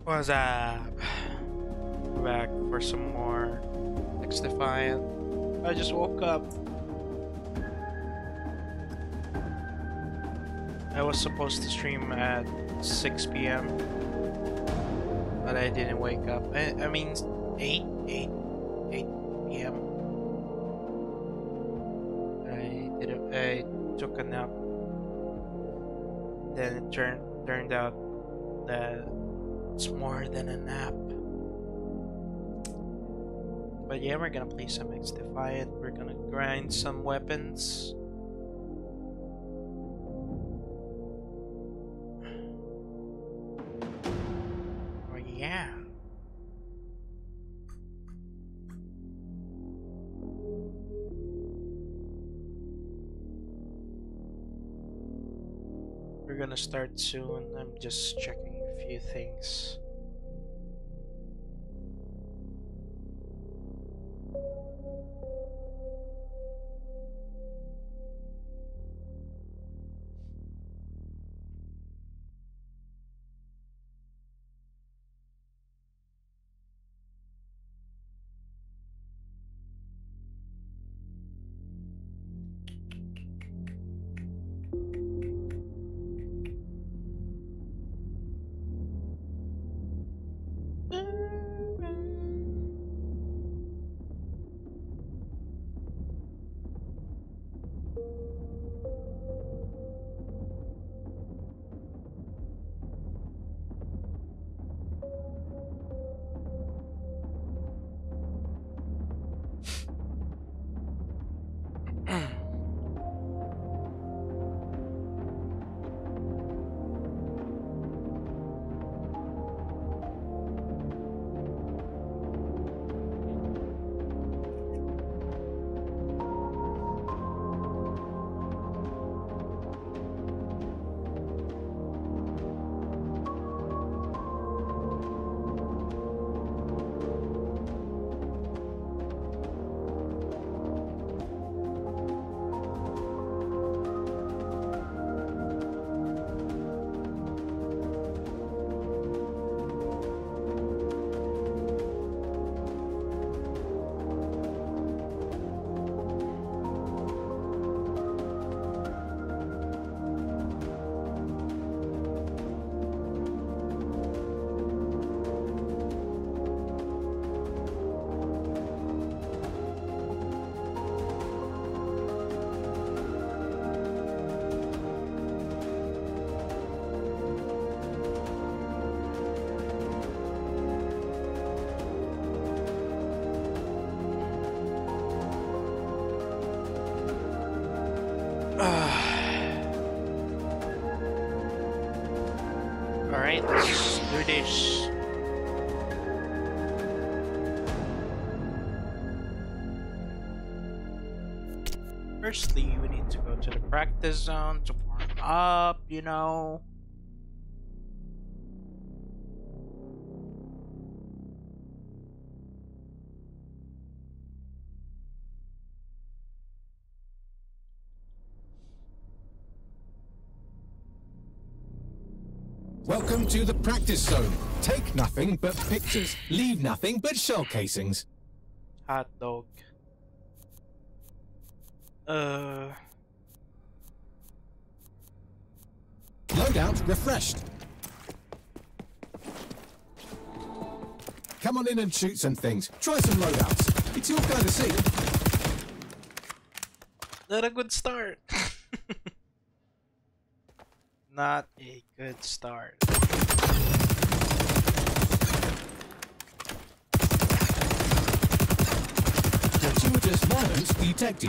Was back for some more XDefiant. I just woke up. I was supposed to stream at 6 p.m. but I didn't wake up. I mean 8 p.m. I took a nap. Then it turned out that it's more than a nap. But yeah, we're gonna play some XDefiant. We're gonna grind some weapons. Oh yeah. We're gonna start soon. I'm just checking a few things. Alright, let's do this. Firstly, we need to go to the practice zone to warm up, you know. Welcome to the practice zone. Take nothing but pictures. Leave nothing but shell casings. Hot dog. Loadout refreshed. Come on in and shoot some things. Try some loadouts. It's your kind of scene. Not a good start. Not a good start. Gratuitous violence detected.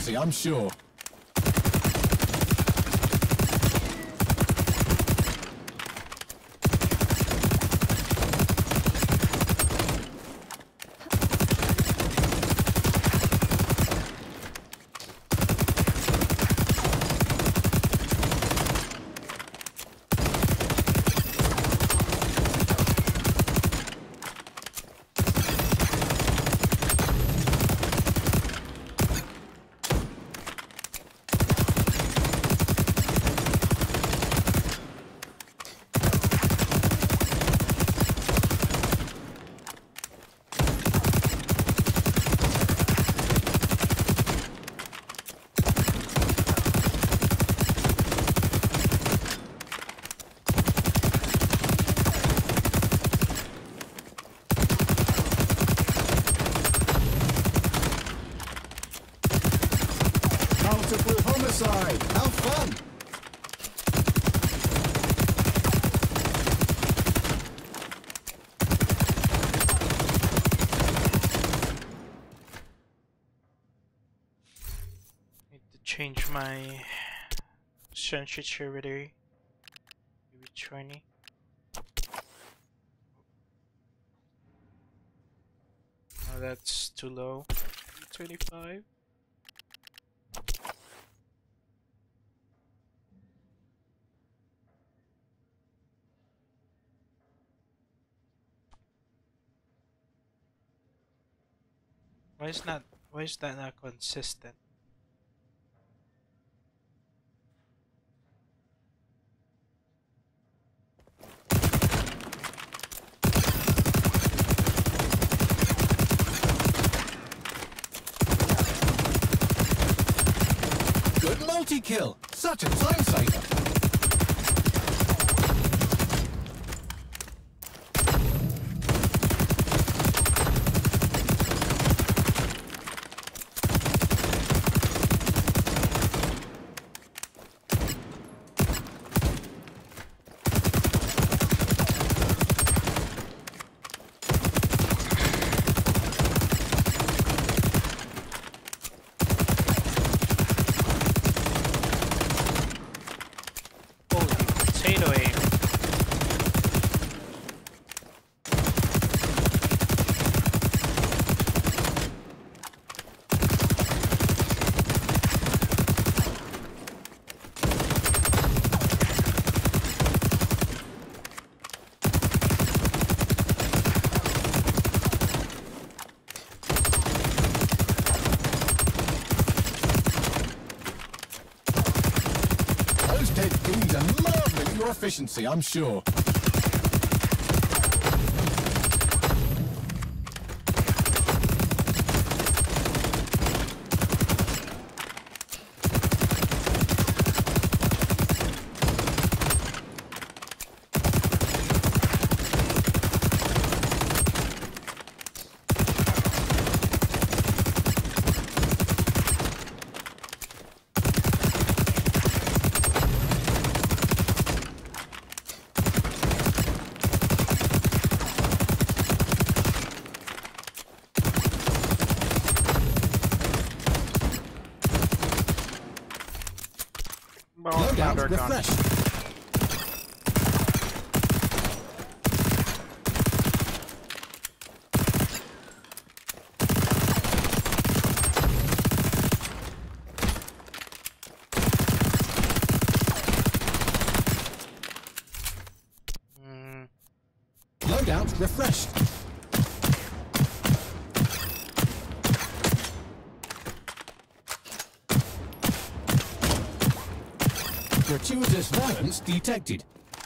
efficiency, I'm sure. Multiple homicide! How fun! Need to change my sensitivity. Maybe 20. Oh, that's too low. 25. Why is that not consistent? Good multi-kill. Such a time saver. Potato aim. Those dead things are marvelling your efficiency, I'm sure. Loadout refreshed. Loadout refreshed. Gratuitous violence detected.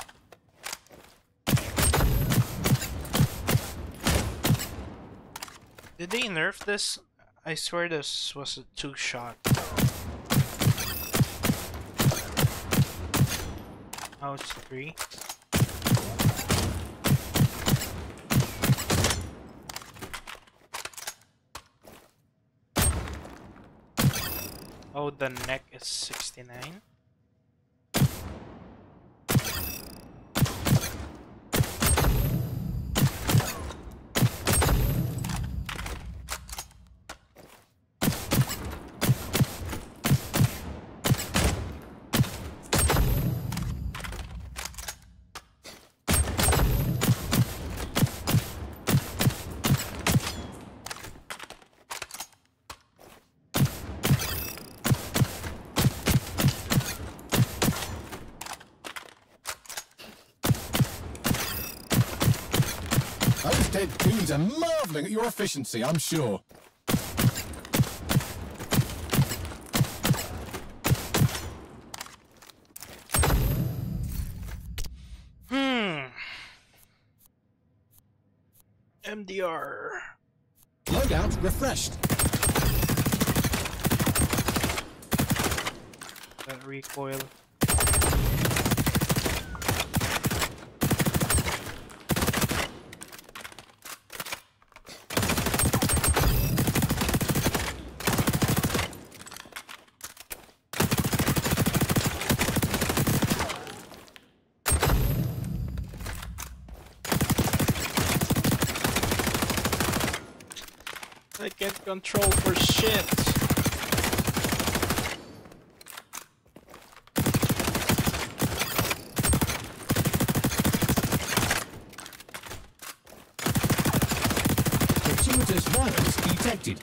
Did they nerf this? I swear this was a 2-shot. Oh, it's 3. Oh, the neck is 69. Red goons are marvelling at your efficiency, I'm sure. MDR. Loadout refreshed. That recoil. I can't control for shit. Gratuitous violence detected.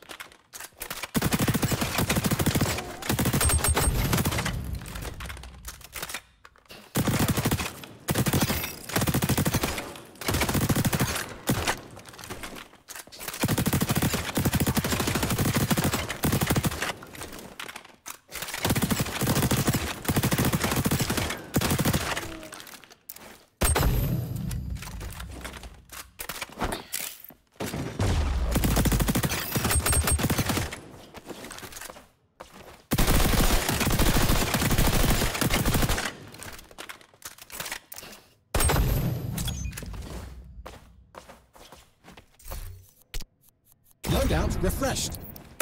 Loadout refreshed.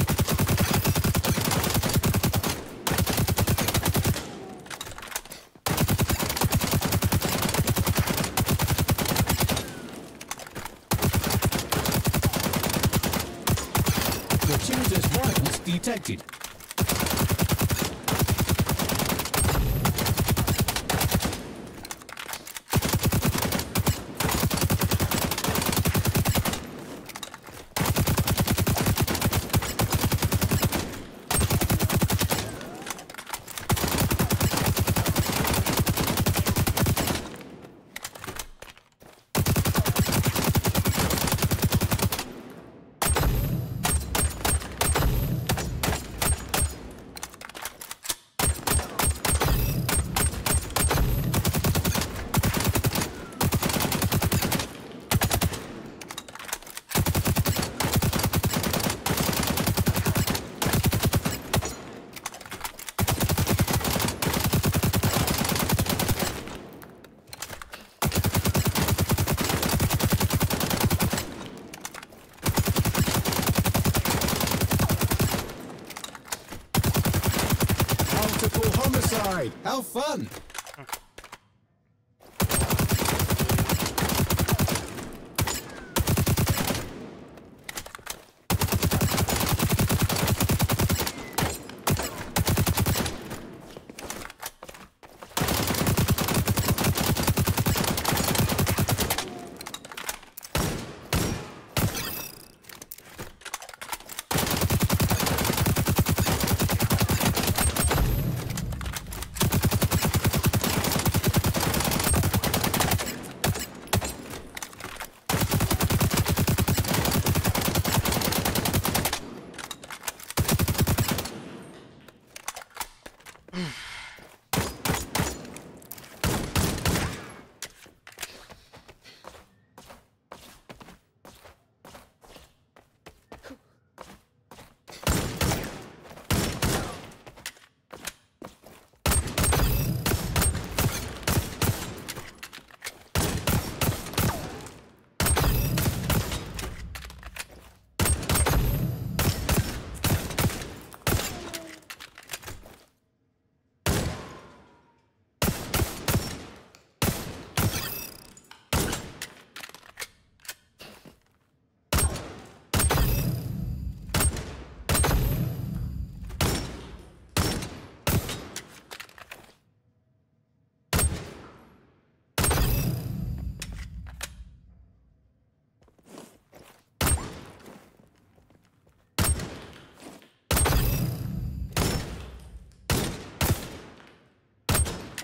Gratuitous violence detected. Multiple homicide. How fun!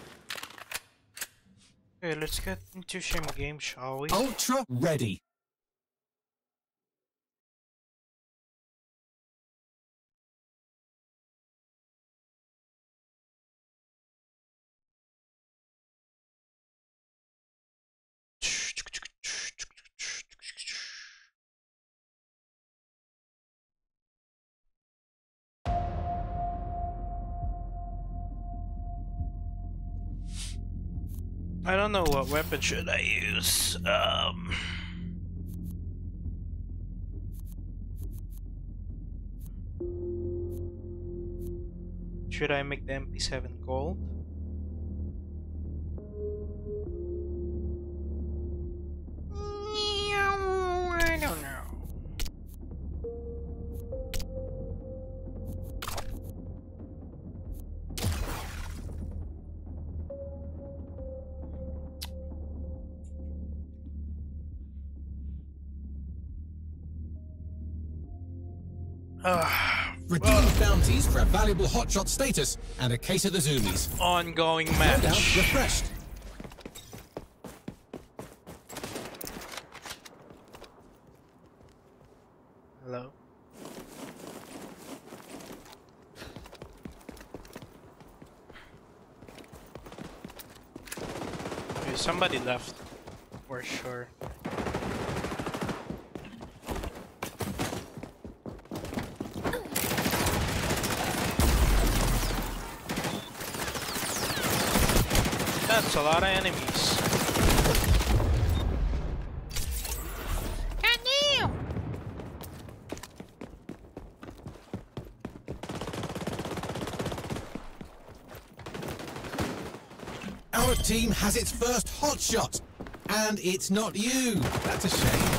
Okay, let's get into some game, shall we? Ultra ready. I don't know what weapon should I use. Should I make the MP7 gold? I don't know. Redeem bounties for a valuable hotshot status and a case of the zoomies. Ongoing Loadout match. refreshed. Hello. Okay, somebody left. For sure. That's a lot of enemies. Goddamn! Our team has its first hotshot, and it's not you. That's a shame.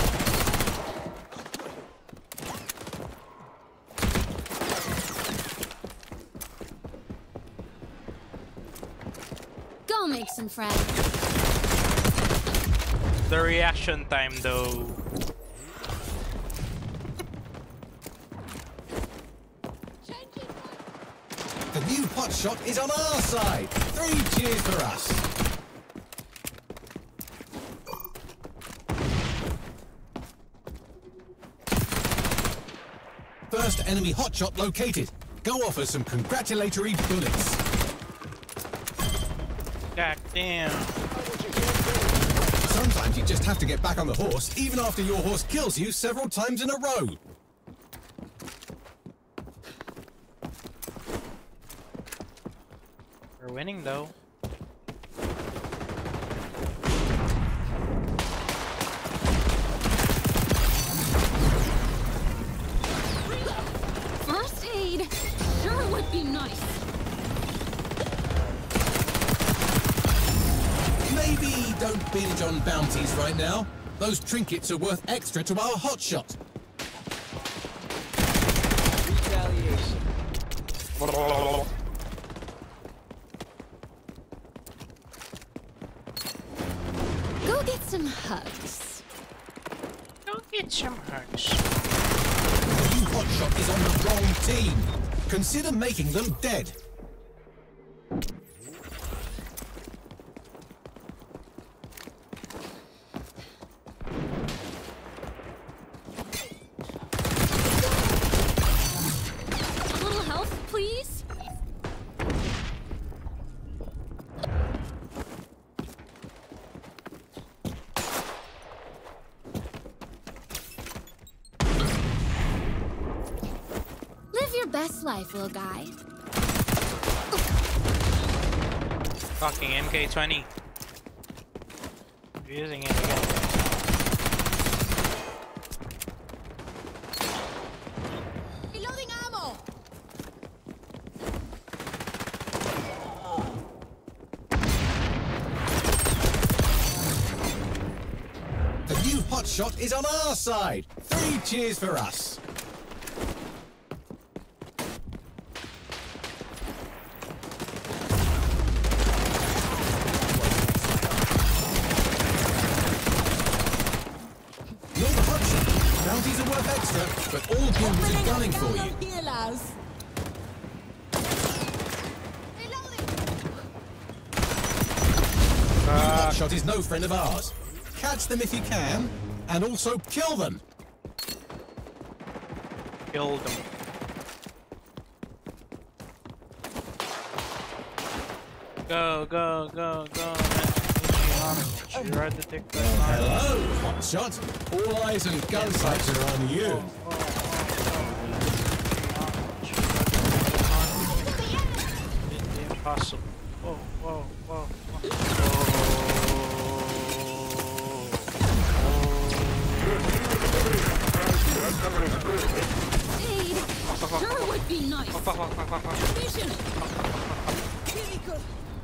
Go make some friends. The reaction time, though. The new hotshot is on our side. 3 cheers for us. First enemy hotshot located. Go offer some congratulatory bullets. God damn. Sometimes you just have to get back on the horse, even after your horse kills you several times in a row. We're winning, though. First aid sure would be nice. Maybe don't binge on bounties right now. Those trinkets are worth extra to our hotshot. Go get some hugs. Go get some hugs. The new hotshot is on the wrong team. Consider making them dead. A little help, please? Live your best life, little guy. Fucking MK20. Using it again. Reloading ammo! The new hotshot is on our side. 3 cheers for us. You're the hotshot. Bounties are worth extra, but all goons are gunning for you. Hotshot is no friend of ours. Catch them if you can, and also kill them. Killed them. Go, go, go, go. She ride the dick back. Hello, hotshot. All eyes and gun sights are on you. Impossible. Whoa, whoa, whoa, whoa. Mission. Vehicle.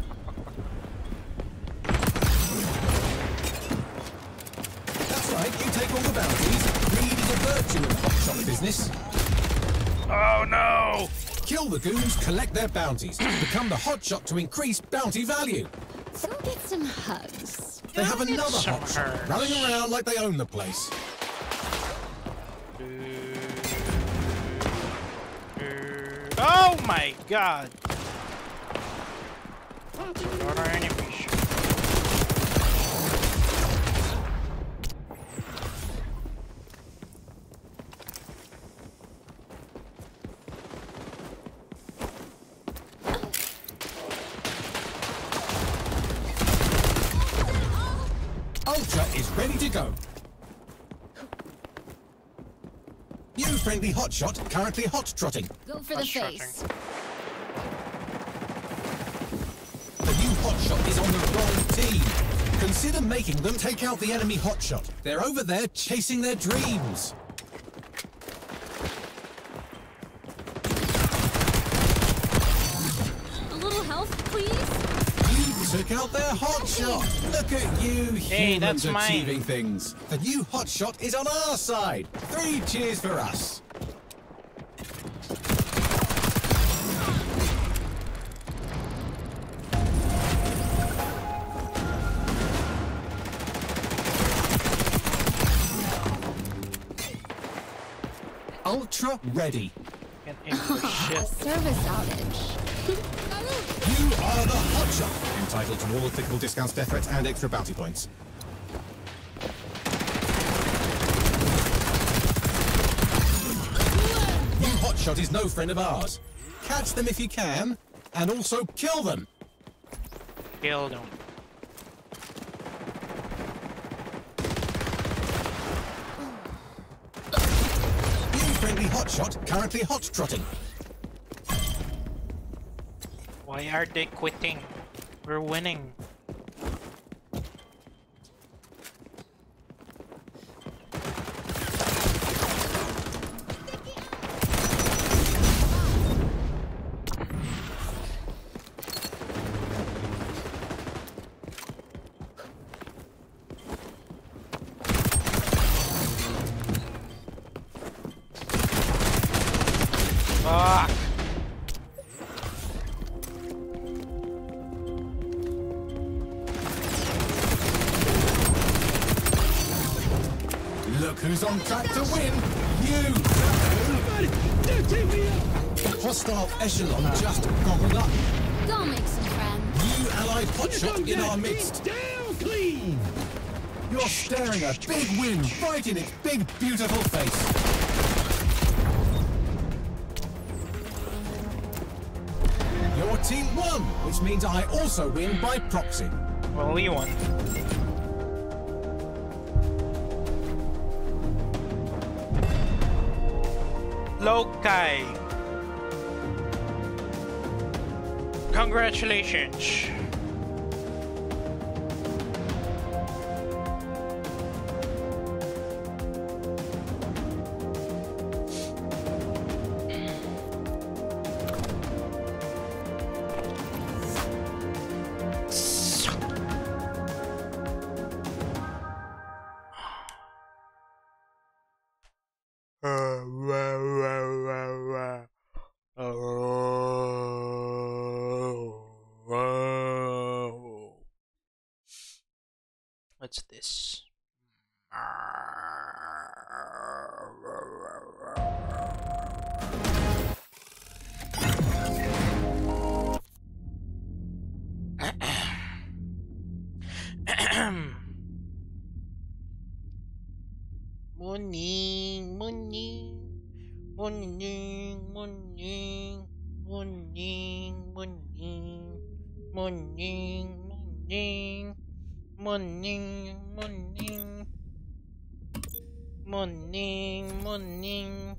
That's right, you take all the bounties. Greed is a virtue in the hotshot business. Oh no! Kill the goons, collect their bounties. Become the hotshot to increase bounty value. Go get some hugs. They have Get another some hotshot, hugs. running around like they own the place. Oh my god! That's a lot of enemies. Ultra is ready to go. New friendly hotshot, currently hot trotting. Go for the face. The new hotshot is on the wrong team. Consider making them take out the enemy hotshot. They're over there chasing their dreams. A little health, please. You took out their hotshot. Look at you, Hey, humans that's mine. achieving things. The new hotshot is on our side. 3 cheers for us. Ultra ready. Can't aim for shit. Service outage. You are the hotshot. Entitled to all applicable discounts, death threats, and extra bounty points. New hotshot is no friend of ours. Catch them if you can, and also kill them. Kill them. New friendly hotshot, currently hot trotting. Why are they quitting? We're winning. Fuck! Look who's on track to win. You. The hostile echelon just gobbled up. Go make some friends. New allied hotshot in our midst. Down clean. You're staring a big win right in its big, beautiful face. Your team won, which means I also win by proxy. Well, we won. Lokai. Congratulations. What's this? Morning, morning, morning, morning, morning, morning, morning, morning, morning, morning, morning, morning.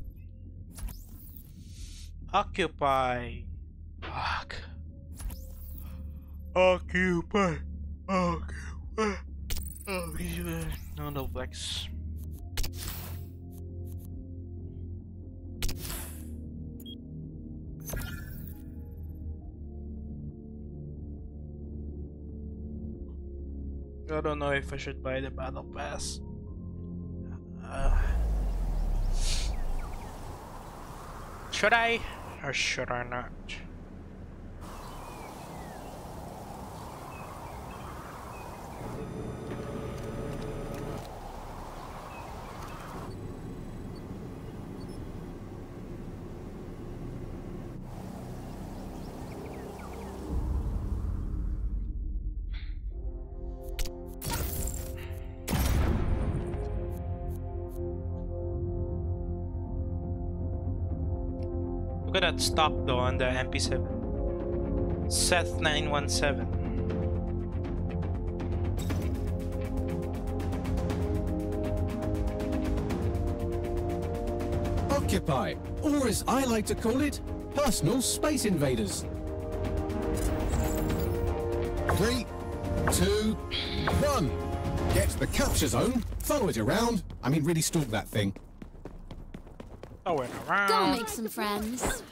Occupy. Fuck. Occupy. Occupy. Occupy. No flex. I don't know if I should buy the battle pass. Uh, should I or should I not? Look at that stock though on the MP7. Seth 917. Occupy, or as I like to call it, personal space invaders. 3, 2, 1. Get to the capture zone, follow it around. I mean, really stalk that thing. Oh, wait, around. Go make some friends.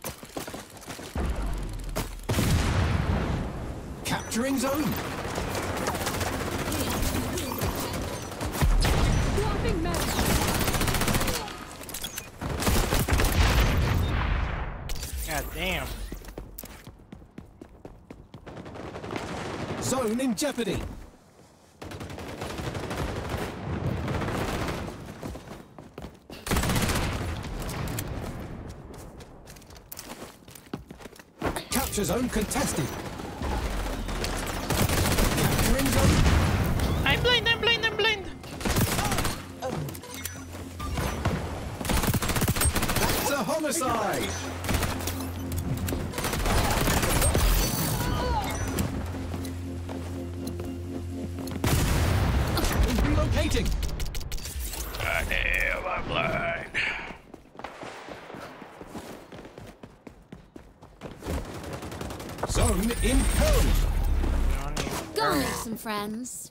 Capturing zone. Swapping map. God damn. Zone in jeopardy. Capture zone contested. Capturing zone. I'm blind, I'm blind, I'm blind. That's a homicide. Relocating. Damn, I'm blind. Zone imposed. Go make some friends.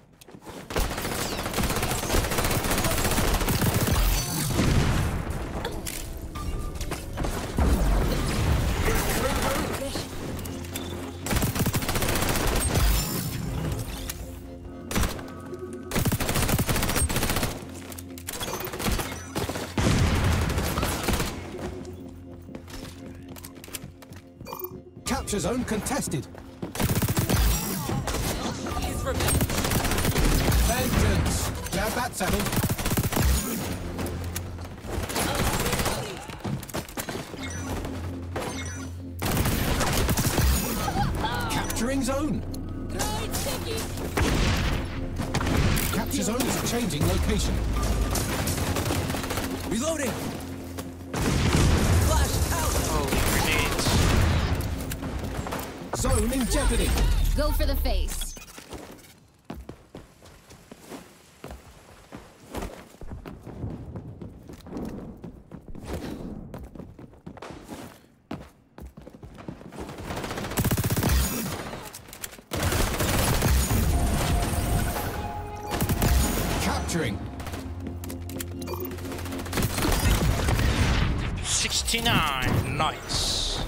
Capture zone contested. Vengeance! Grab that saddle. Capturing zone. Capture zone is changing location. Reloading! Flash out! Holy grenades. Zone in jeopardy. Go for the face. Capturing. 69. Nice.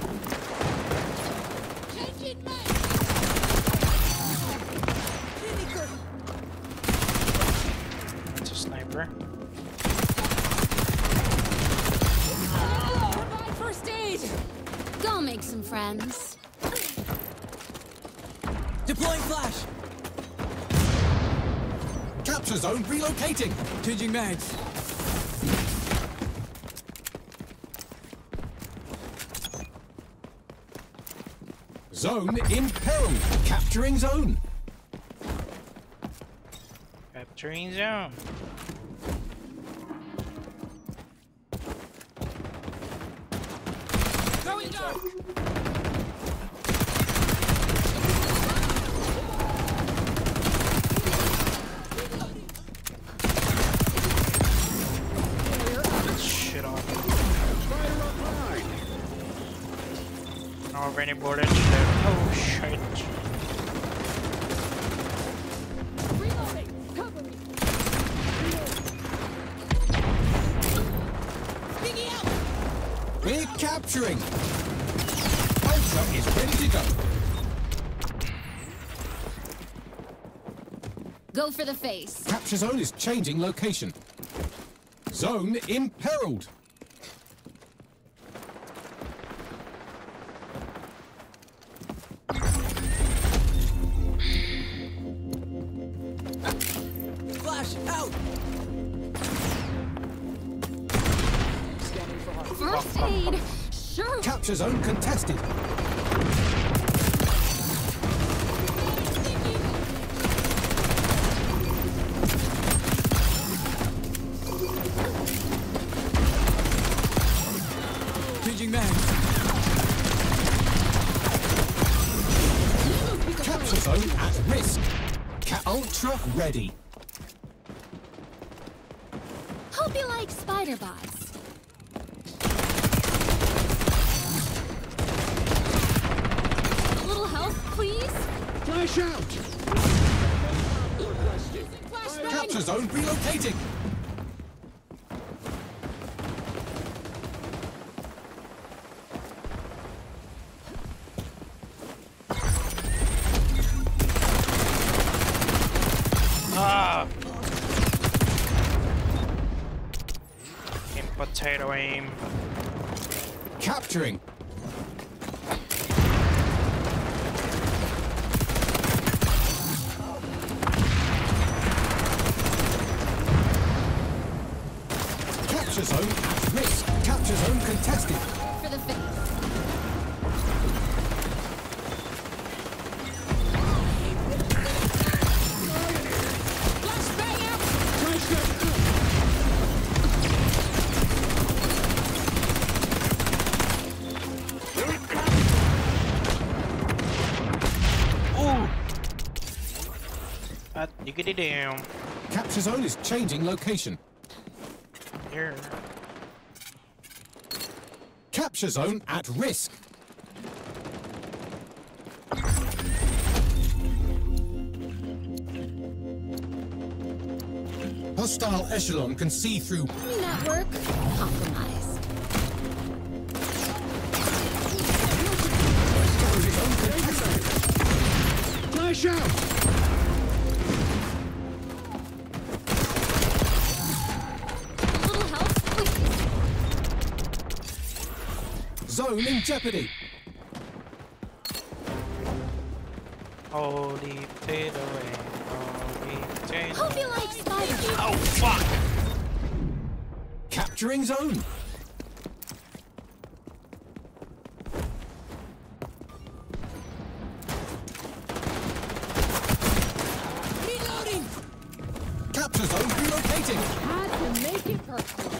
That's a sniper. Provide first aid. Go make some friends. Deploying flash! Capture zone relocating. Changing mags. Zone in peril. Capturing zone. Capturing zone. Throwing dark! Shit on me. I don't have any bullets left. Oh shit. We're capturing. Ultra is ready to go. Go for the face. Capture zone is changing location. Zone imperiled. Flash, out! First aid. Sure. Capture zone contested. Changing mag. Capture zone at risk. Ultra ready. Hope you like spider bots. A little help, please? Flash out! Capture zone relocating. Ah! In potato aim. Capturing. Capture zone at risk. Capture zone contested. For the face. Diggity down. Capture zone is changing location. Here. Capture zone at risk. Hostile echelon can see through. Network compromised. Flash out! Little help, please. Zone in jeopardy. Holy potato aim. Holy potato. Hope you like spider bots. Oh, fuck! Capturing zone. Reloading! Capture zone relocating. Had to make it personal.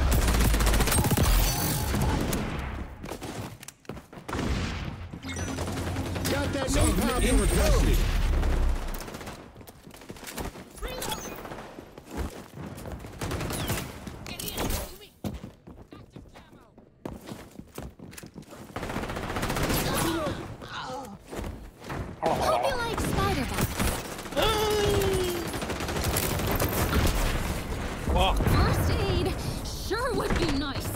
Got that Zone napalm you imperiled. requested. Hope you like spider bots. Whoa. First aid sure would be nice.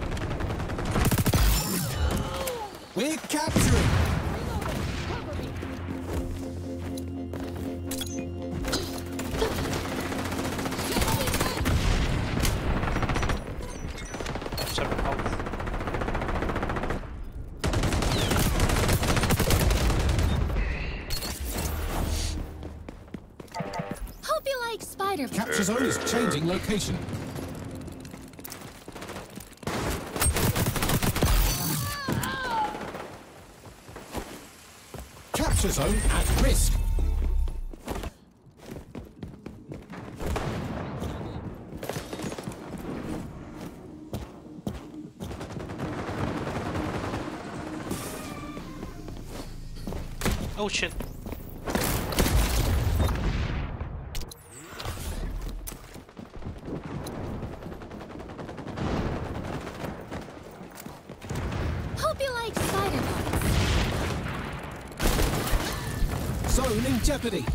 We're capturing. Seven health. Hope you like spider bots. Capture zone is changing location. Capture zone at risk. Oh shit. Hope you like spider bots. Zone in jeopardy.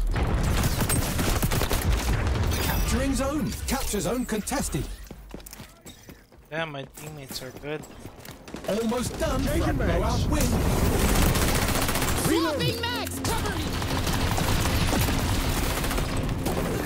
Capturing zone. Capture zone contested. Yeah, my teammates are good. Almost done for a Taking mags. blowout win. Swapping max, cover me.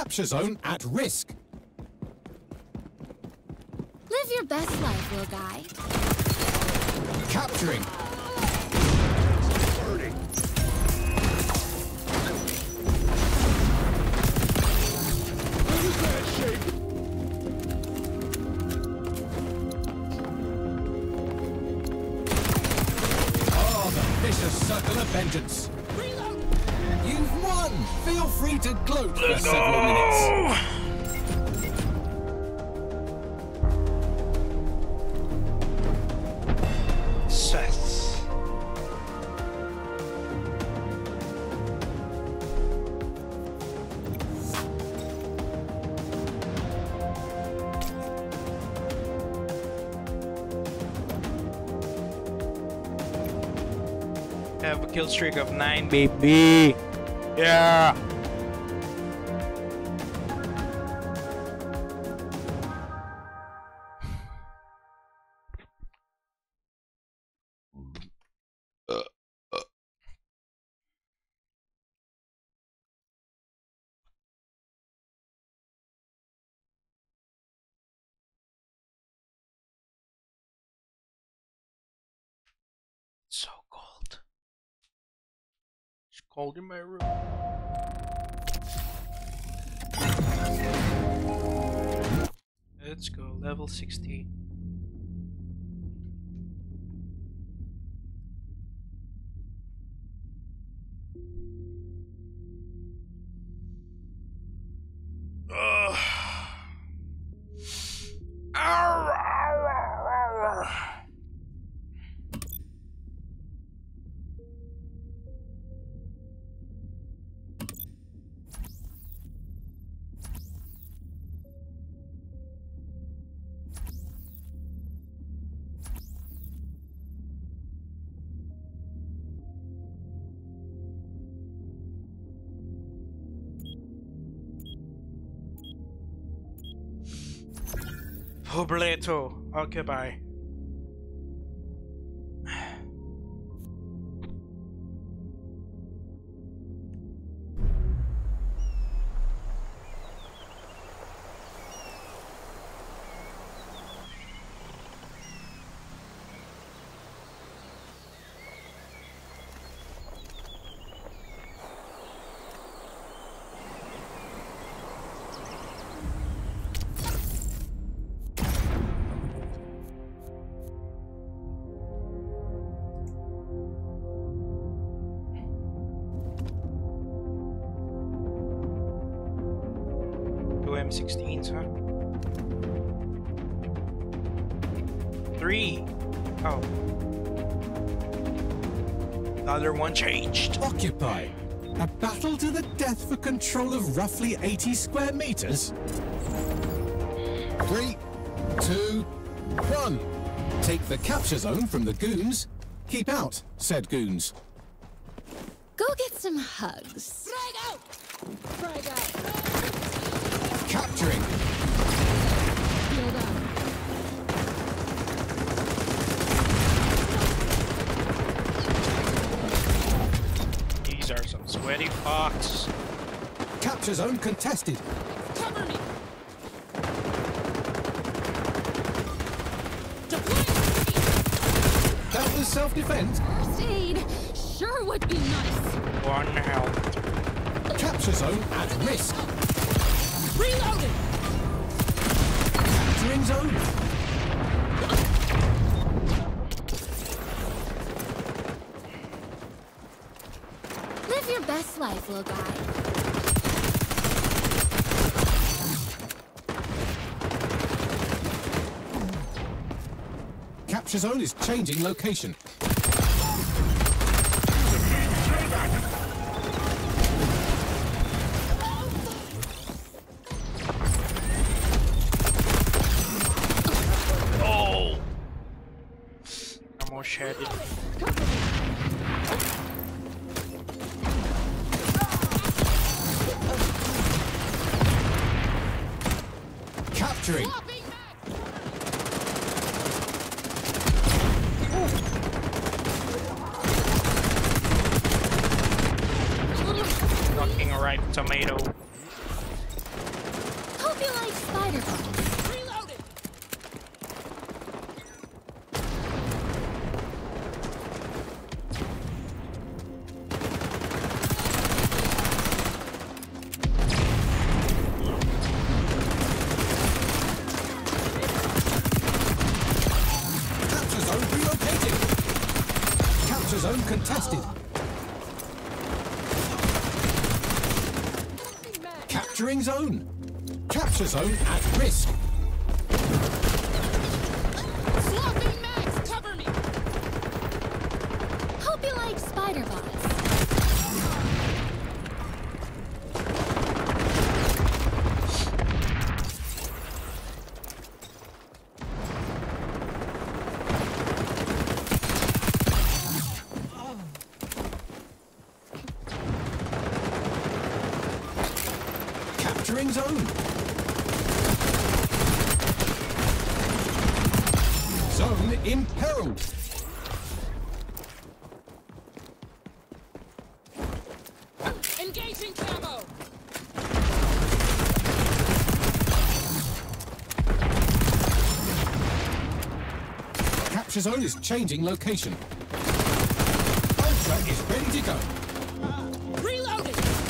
capture zone at risk. Live your best life, little guy. Capturing. What is that shape? Oh, the vicious circle of vengeance. You've won! Feel free to gloat for several minutes. Seth. Have a kill streak of 9, baby. Yeah. So cold. It's cold in my room. Let's go, level 60. Ugh. Arr, arr, arr, arr. Pobleto, okay, bye. M16s, huh? 3. Oh. The other one changed. Occupy. A battle to the death for control of roughly 80 square meters? 3, 2, 1. Take the capture zone from the goons. Keep out, said goons. Go get some hugs. Frag out! Frag out! Capturing. Build up. These are some sweaty fucks. Capture zone contested. Cover me! That was self-defense. First aid sure would be nice. 1 health. Capture zone at risk. Reloading! Capturing zone. Live your best life, little guy. Capture zone is changing location. Oh! Almost had it. Capturing. Fucking right tomato. spider bots. Reloading! Capture zone relocating. Capture zone contested. Capturing zone. Capture zone at risk. Swapping mags! Cover me! Hope you like spider bots. Capturing zone. Zone imperiled. Engaging camo! Capture zone is changing location. Ultra is ready to go. Reloading!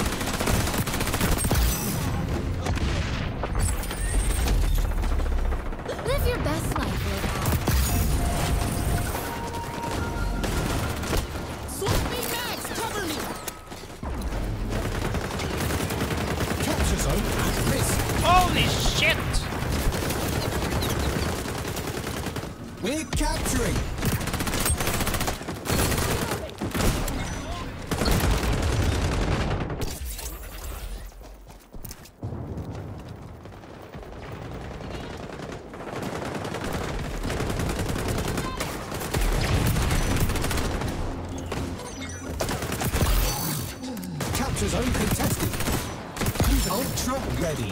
Live your best life, little. Swapping mags! Cover me! Capture zone at risk. Holy shit! We're capturing. Capture zone contested. Ultra ready.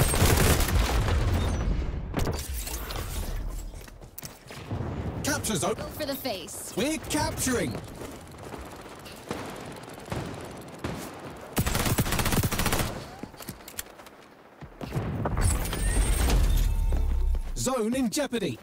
Capture zone. Go for the face. We're capturing. Zone in jeopardy.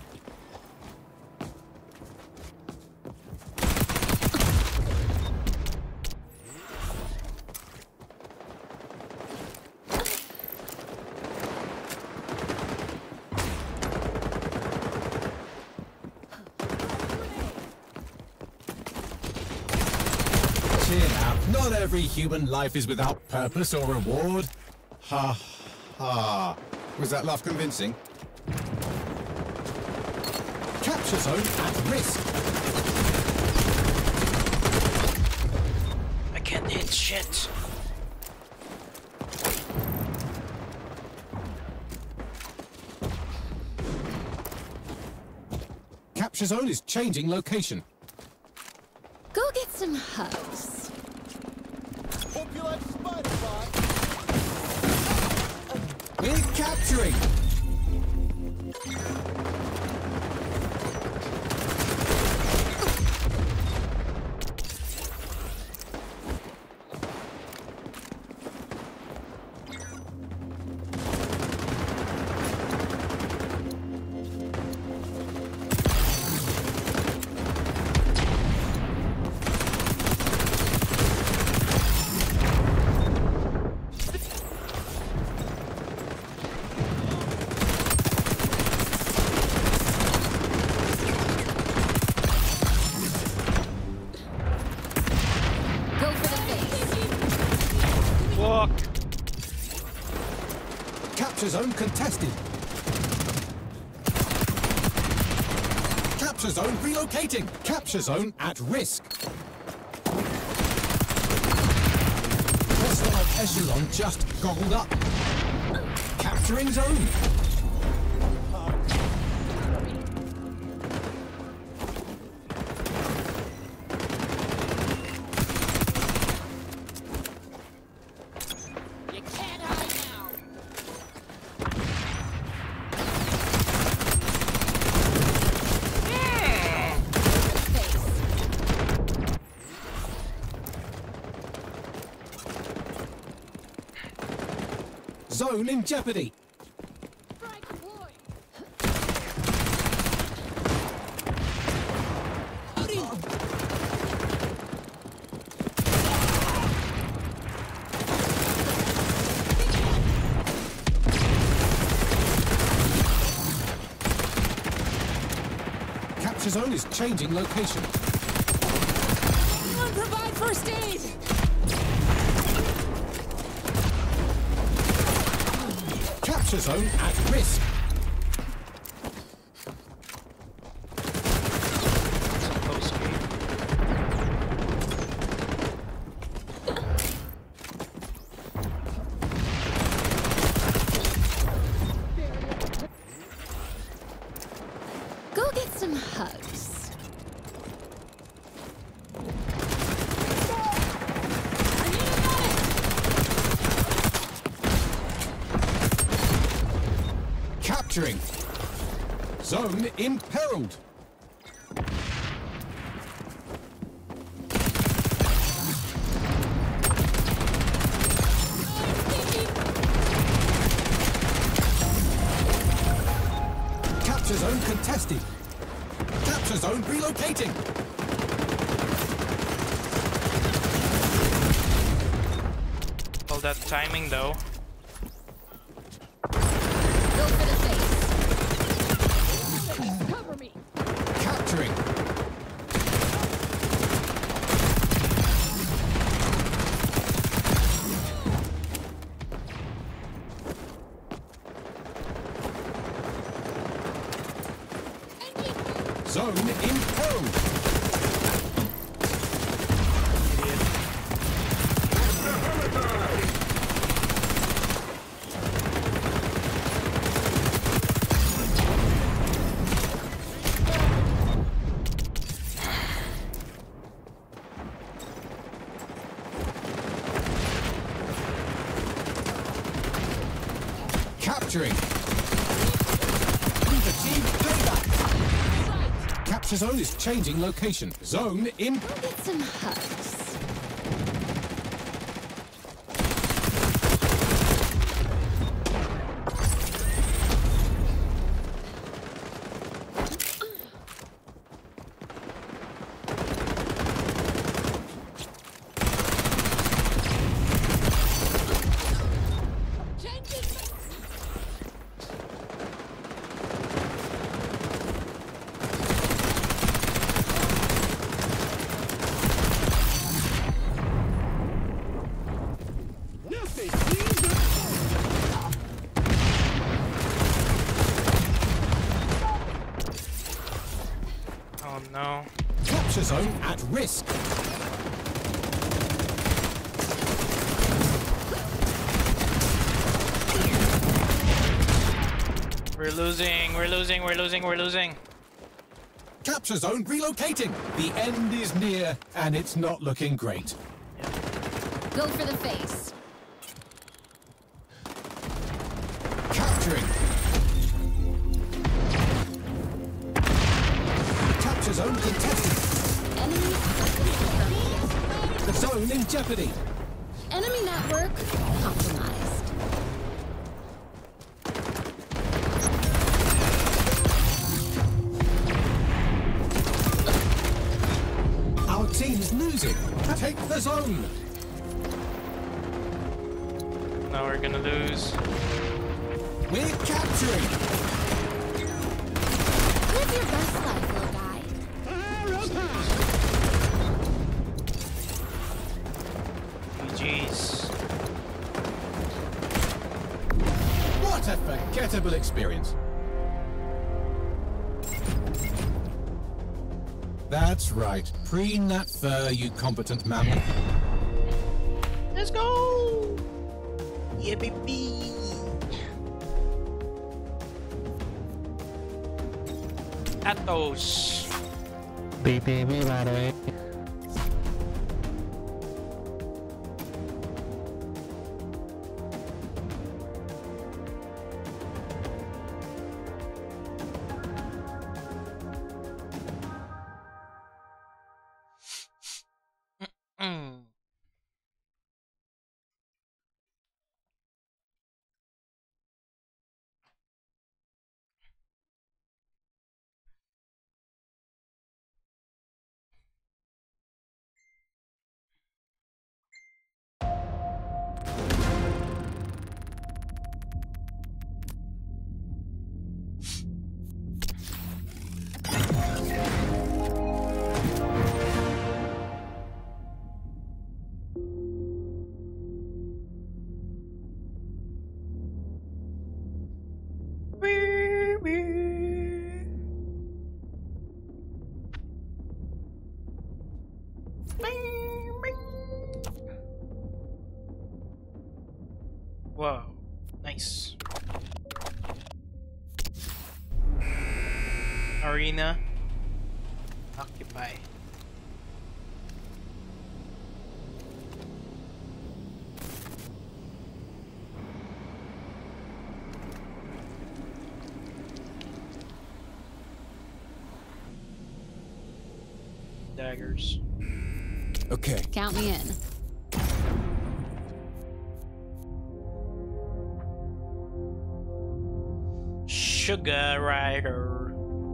Cheer now. Not every human life is without purpose or reward. Ha ha. Was that laugh convincing? Capture zone at risk. I can't hit shit. Capture zone is changing location. Go get some hugs. Hope you like spider bot. We're capturing. Go for the face. Fuck. Capture zone contested. Capture zone relocating. Capture zone at risk. Hostile echelon just gobbled up. Capturing zone. You can't hide now! Zone in jeopardy. Capture zone is changing location. Someone provide first aid! Capture zone at risk. Close game. Go get some hugs. I need a medic! Capturing. Zone imperiled. Capture zone contested. Capture zone relocating. Well, that timing though. Go for the face. Cover me! Capturing. Zone imperiled. Capturing. We've achieved payback. Capture zone is changing location. Zone in. Go get some hugs. Oh no. Capture zone at risk. We're losing, we're losing, we're losing, we're losing. Capture zone relocating. The end is near, and it's not looking great. Go for the face. Capturing. Capture zone contested. Enemy. The zone in jeopardy. Enemy network compromised. Our team's losing. Take the zone. Now we're gonna lose. We're capturing. Live your best life, little guy. GG's. What a forgettable experience. That's right. Preen that fur, you competent mammal. Let's go! Yeah, baby! Atos! BPB by the way. Mm. Whoa, nice. Arena. Occupy. Daggers. Okay. Count me in. Sugar Rider.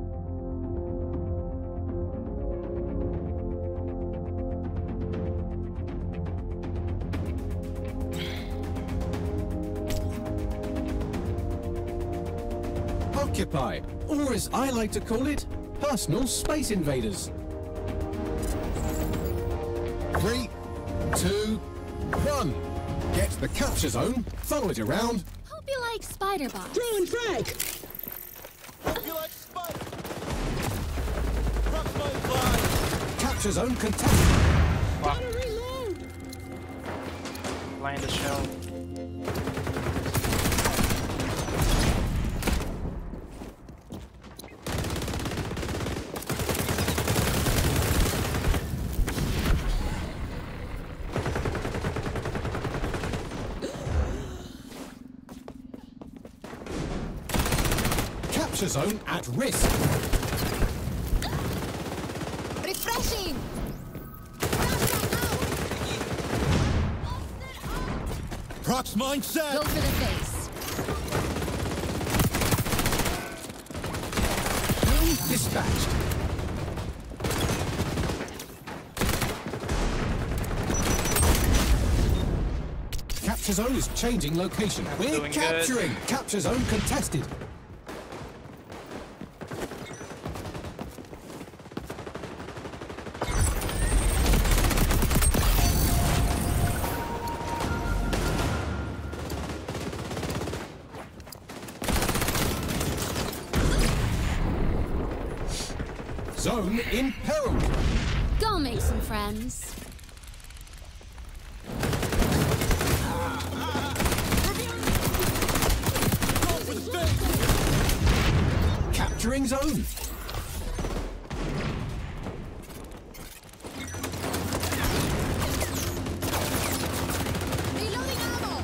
Occupy, or as I like to call it, personal space invaders. 3, 2, 1. Get the capture zone, follow it around. Hope you like spider bots. Throwing frag. Hope you like spider. Truck mine fly. Capture zone contested. Gotta reload. Land a shell. Capture zone at risk. Refreshing. Prox mine set. Go for the face. Drone dispatched. Capture zone is changing location. We're Doing good. capturing. Capture zone contested. Zone in peril. Go make some friends. Go for the face. Capturing zone. Reloading ammo.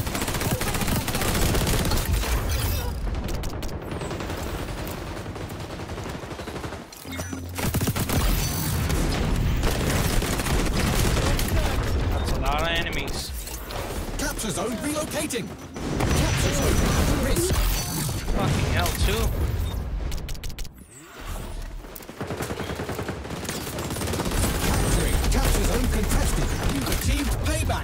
That's a lot of enemies. Capture zone relocating. Capture zone at risk. Fucking hell, too. Capturing. Capture zone contested. You've achieved payback.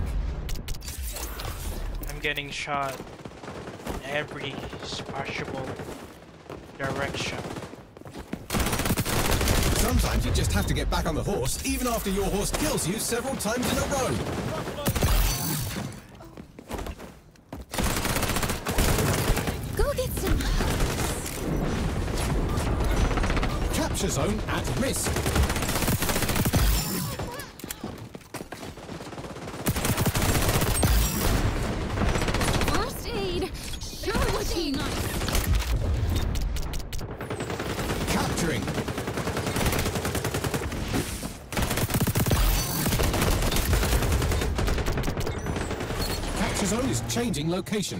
I'm getting shot in every possible direction. Sometimes you just have to get back on the horse, even after your horse kills you several times in a row. Go get some. Capture zone at risk. First aid. Sure would be nice. Capturing. Capture zone is changing location.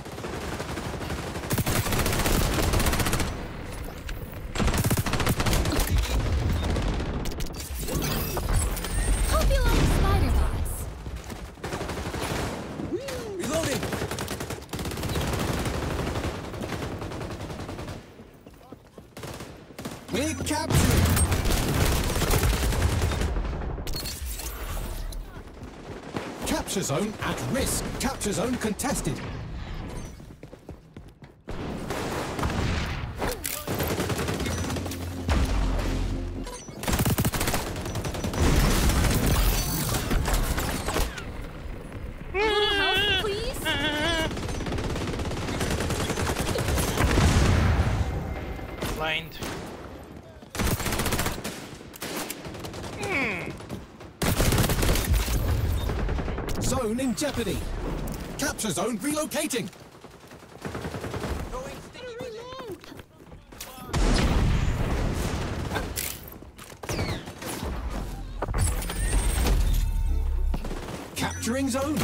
Hope you like spider bots. Reloading. We're capturing. Capture zone at risk. Capture zone contested. Help, please. Blind. Zone in jeopardy. Capture zone relocating. Capturing zone.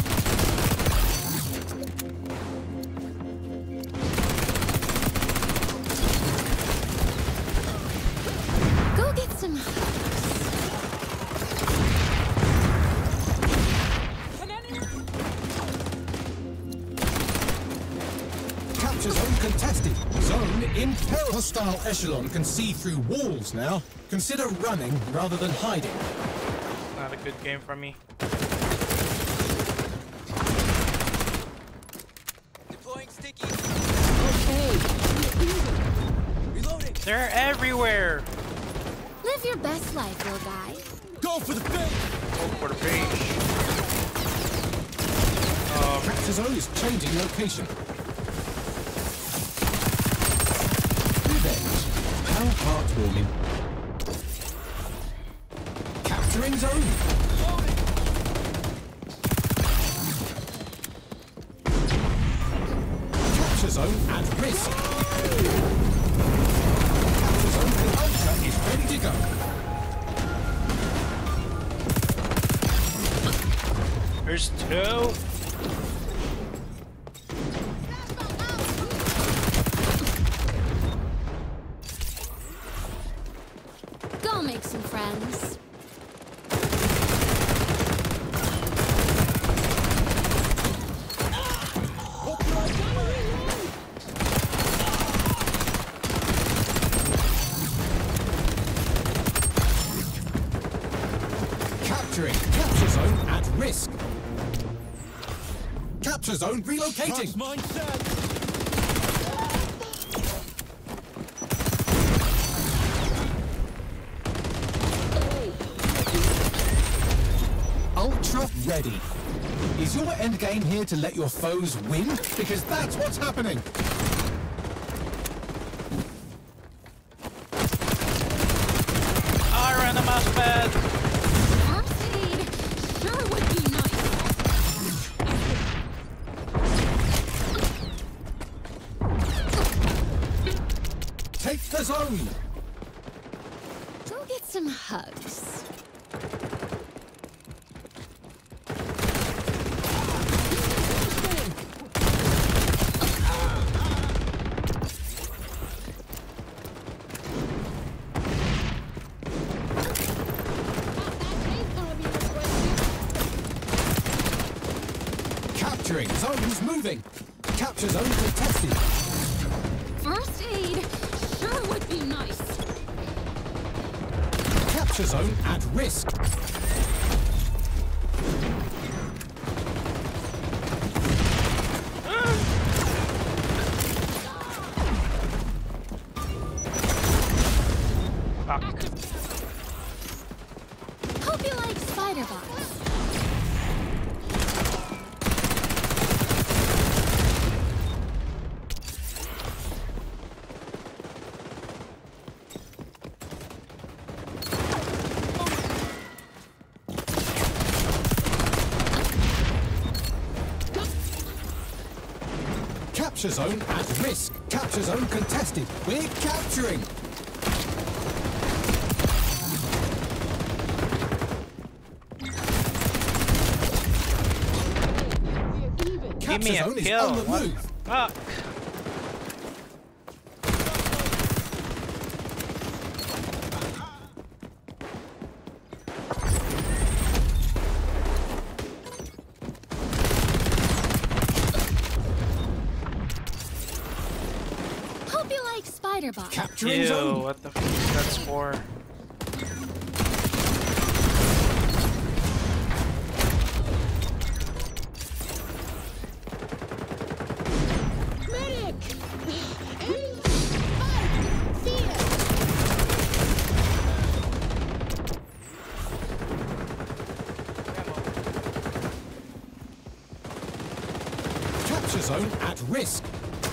Go get some Capture zone contested. Zone in peril. Hostile echelon can see through walls now. Consider running rather than hiding. Not a good game for me. Deploying sticky. Okay. Reloading. They're everywhere. Live your best life, little guy. Go for the face. Go for the base. Capture zone is changing location. Revenge. How heartwarming. Capturing zone. Capture zone at risk. Capture zone the Ultra is ready to go. There's two. Go make some friends. Capturing. Capture zone at risk. Capture zone relocating. Prox mine set. Ultra ready. Is your endgame here to let your foes win? Because that's what's happening. I ran a mouse pad. First aid sure would be nice. Take the zone. Go get some hugs. Capturing. Zones moving. Capture zone contested. First aid sure would be nice. Capture zone at risk. Fuck. Hope you like spider bots. Capture zone at risk. Capture zone contested. We're capturing. Give me Capture a zone is kill. on the What? move. Fuck. Hope you like spider bots. Capturing Ew, zone. what the fuck is that for? Medic! See ya! Capture zone at risk.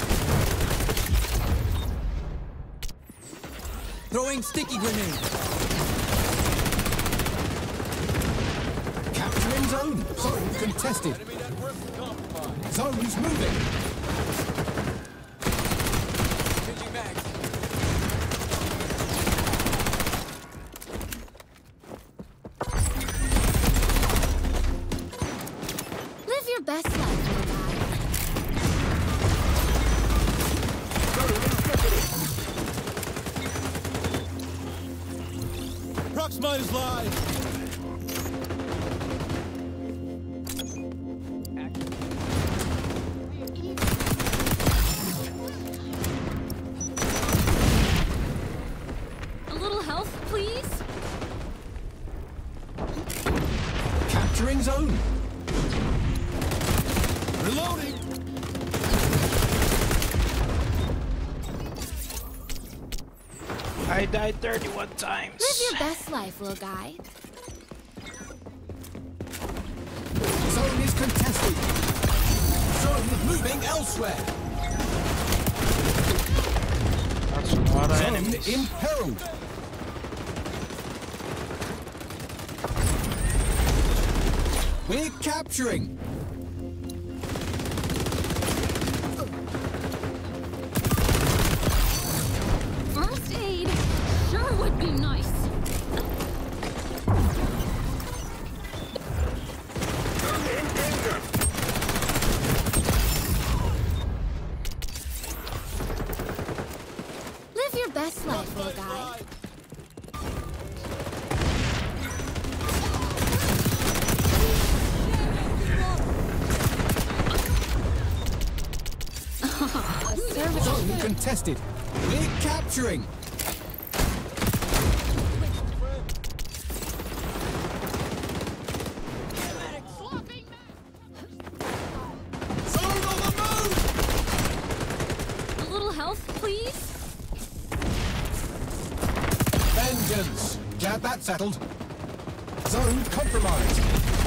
Throwing sticky grenade. Capturing zone. zone. Zone contested. Enemy network compromised. Zone's moving. Changing mags. Live your best life, little guy. Proxmine is live. A little health, please? Capturing zone. Reloading. I died 31 times. Live your best life, little guy. Zone is contested. Zone moving elsewhere. That's a lot of Zone enemies. imperiled. We're capturing. First aid sure would be nice. Live your best life, little guy. Zone contested. We're capturing. Zone on the move. A little health, please? Vengeance. Glad that's settled. Zone compromised.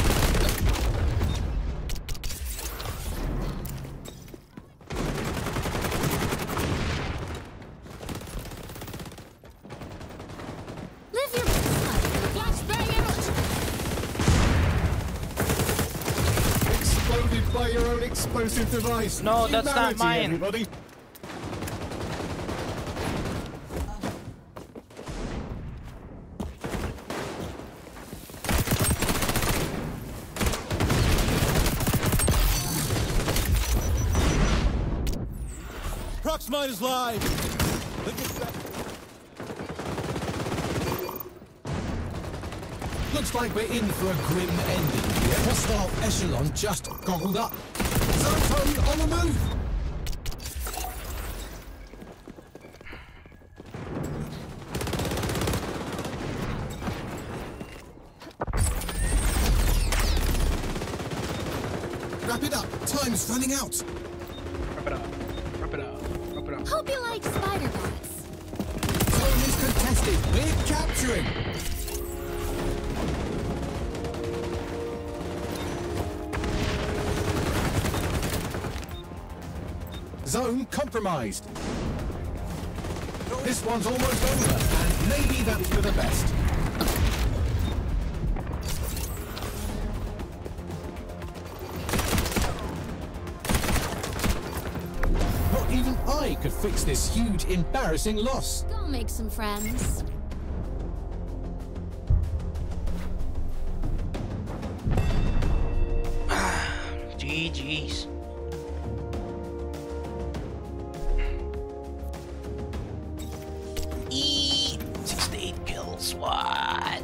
Live your best life. Flashbang out! Exploded by your own explosive device. No, that's not Humanity, mine. Everybody. Proxmine is live. Looks like we're in for a grim ending. The hostile echelon just goggled up. Zone on the move. Wrap it up. Time's running out. Wrap it up. Wrap it up. Wrap it up. Hope you like spider bats. Zone is contested. We're capturing. Zone compromised. This one's almost over, and maybe that's for the best. Not even I could fix this huge, embarrassing loss. Go make some friends. GG's. E 68 kills. What?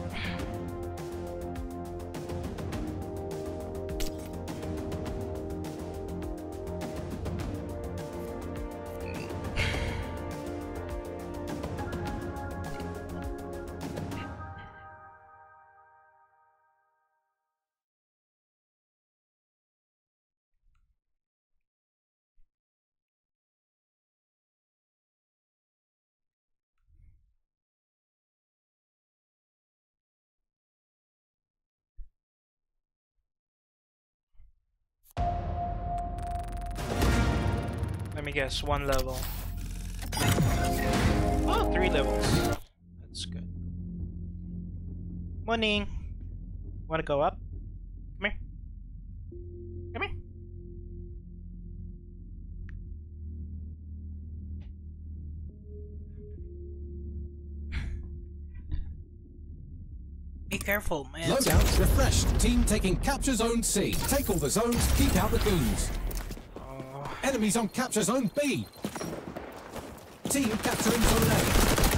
Let me guess, 1 level. Oh, 3 levels. That's good. Morning. Wanna go up? Come here. careful, man. Loadout refreshed. Team taking capture zone C. Take all the zones, keep out the goons. Enemies on capture zone B. Team capturing zone A.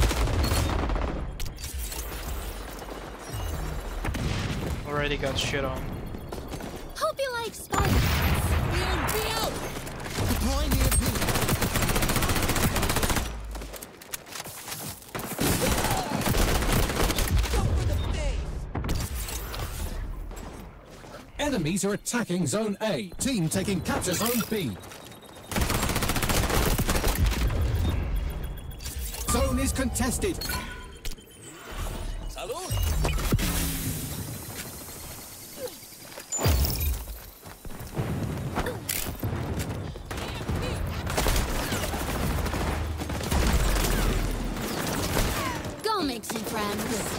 Already got shit on. Hope you like spiders. EMP out! Deploying EMP. Enemies are attacking zone A. Team taking capture zone B. Zone is contested. Go make some friends.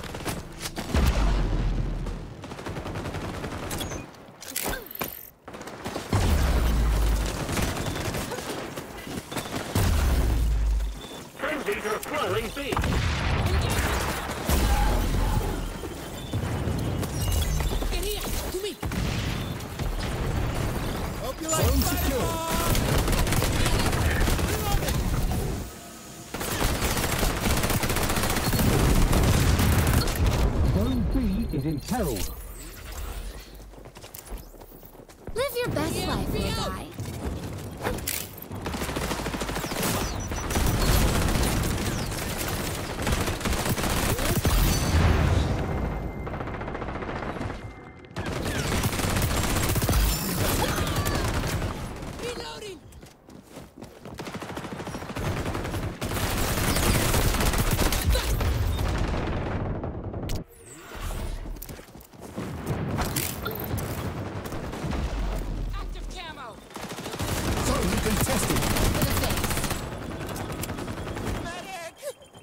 Frenzies are flowing B. Get here! To me! Hope you like Zone spider. Zone B is in peril. Live your best life, little guy. Reloading! Active camo! Zone contested. For the face. Medic!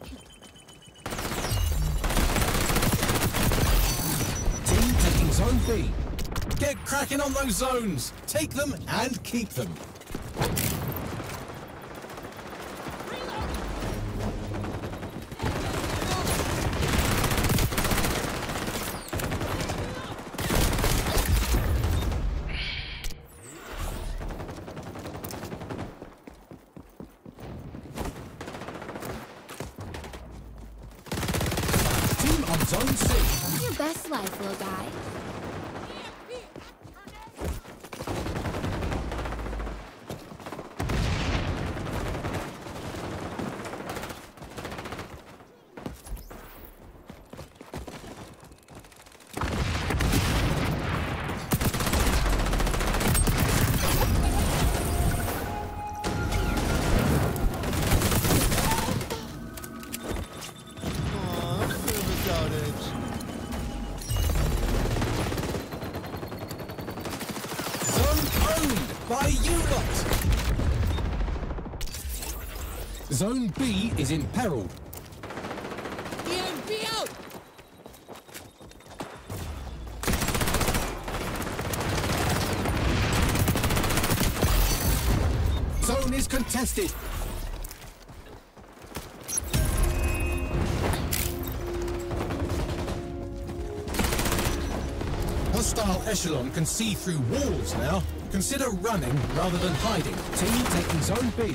Team taking zone B. Get cracking on those zones. Take them and keep them. Team on zone C. Live your best life, little guy. Service outage. Zone owned by you lot. Zone B is in peril. EMP out! Zone is contested. Hostile echelon can see through walls now. Consider running rather than hiding. Team taking zone B.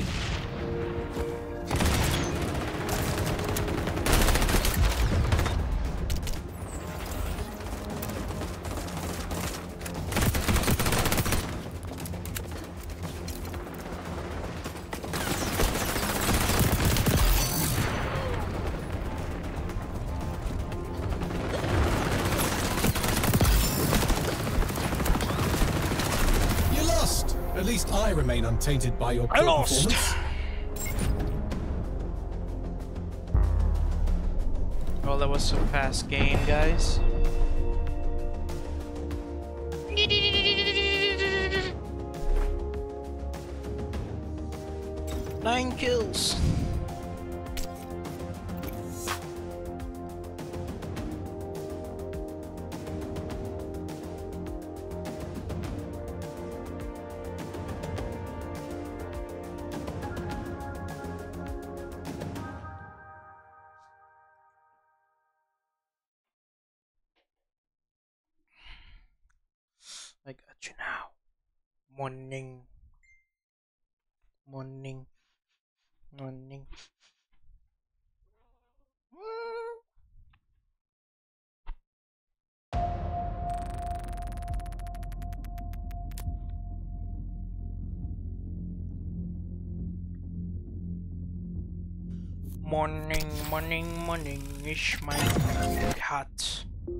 You lost. At least I remain untainted by your I poor lost. performance. Well, that was a fast game, guys. Nine kills. I got you now. Morning. Morning. Morning. Morning, morning, morning is my hot.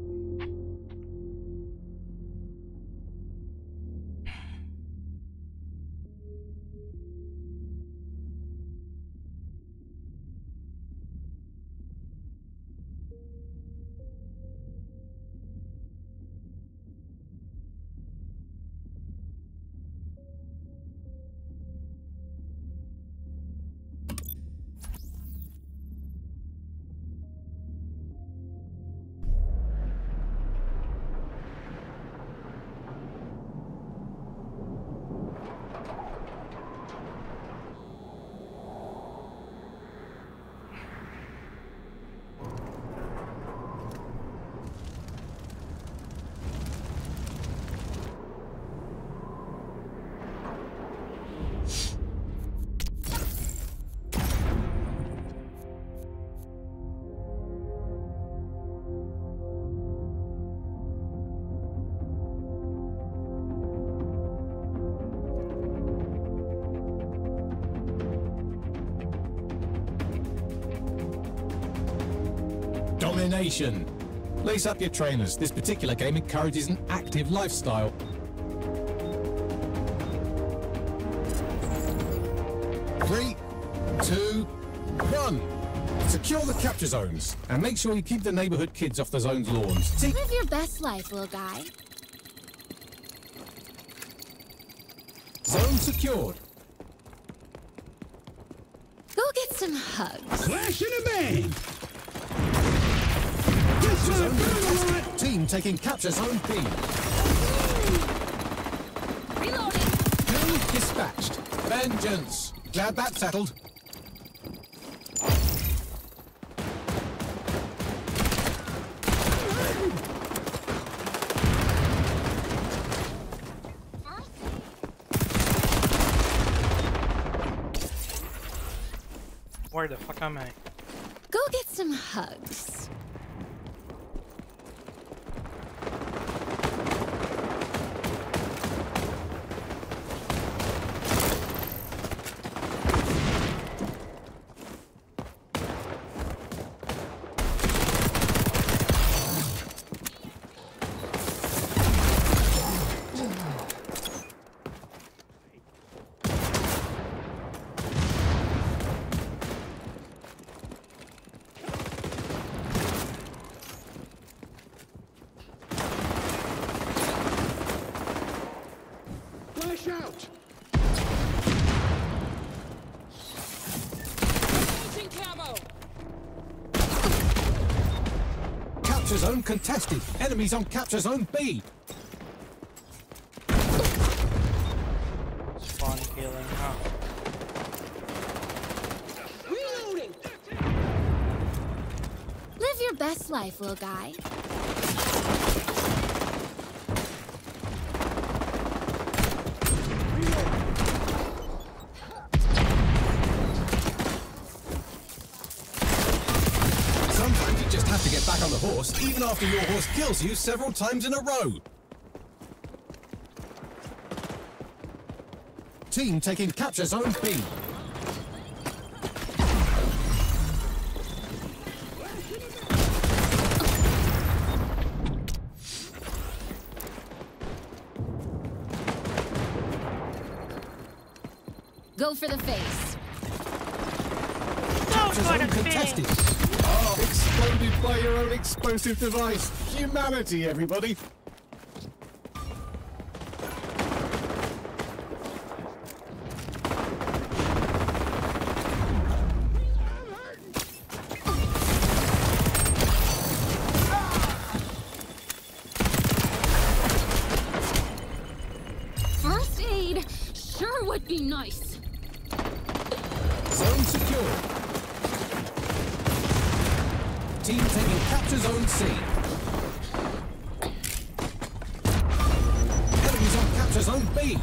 Domination. Lace up your trainers. This particular game encourages an active lifestyle. Three, two, one. Secure the capture zones and make sure you keep the neighborhood kids off the zone's lawns. Live your best life, little guy. Zone secured. Go get some hugs. Flash and a bang! Capture zone contested. Team taking capture zone B. Reloading. Two dispatched. Vengeance. Glad that's settled. Where the fuck am I? Go get some hugs. Flash out! Changing camo. Capture zone contested. Enemies on capture zone B. Spawn killing, huh? Reloading. Live your best life, little guy. Sometimes you just have to get back on the horse, even after your horse kills you several times in a row. Team taking capture zone B. Go for the face. Capture zone contested. Oh, exploded by your own explosive device. Humanity, everybody. First aid sure would be nice. Zone secure. Team taking capture zone C. Enemy zone B.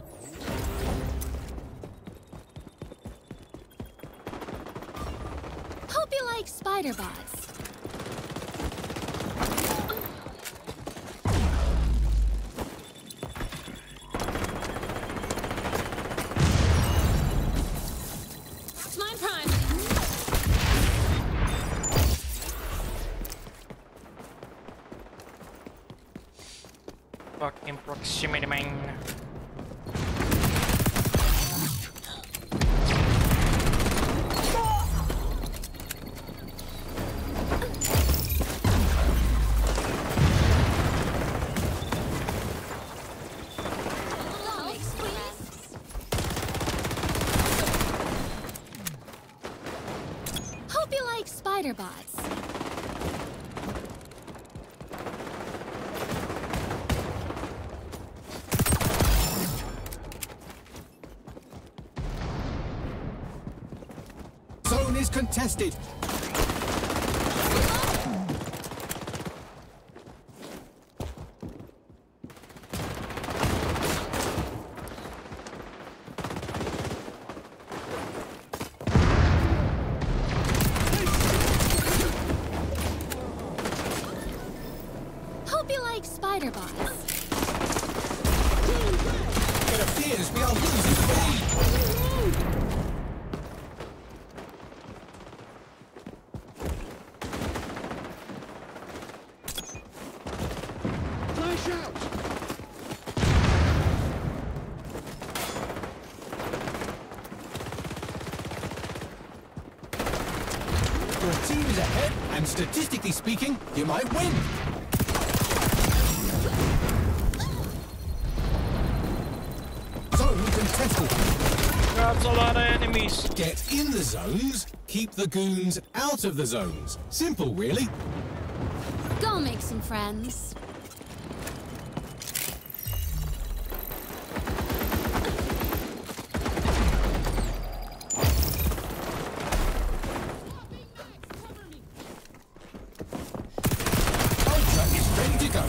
Hope you like spider bots. Mine prime. Fucking proximity mine. Hope you like spider bots. Zone is contested. Hope you like spider bots. It appears we are losing B. Flash out! Your team is ahead, and statistically speaking, you might win. Zone contested. That's a lot of enemies. Get in the zones, keep the goons out of the zones. Simple, really. Go make some friends. Ultra is ready to go.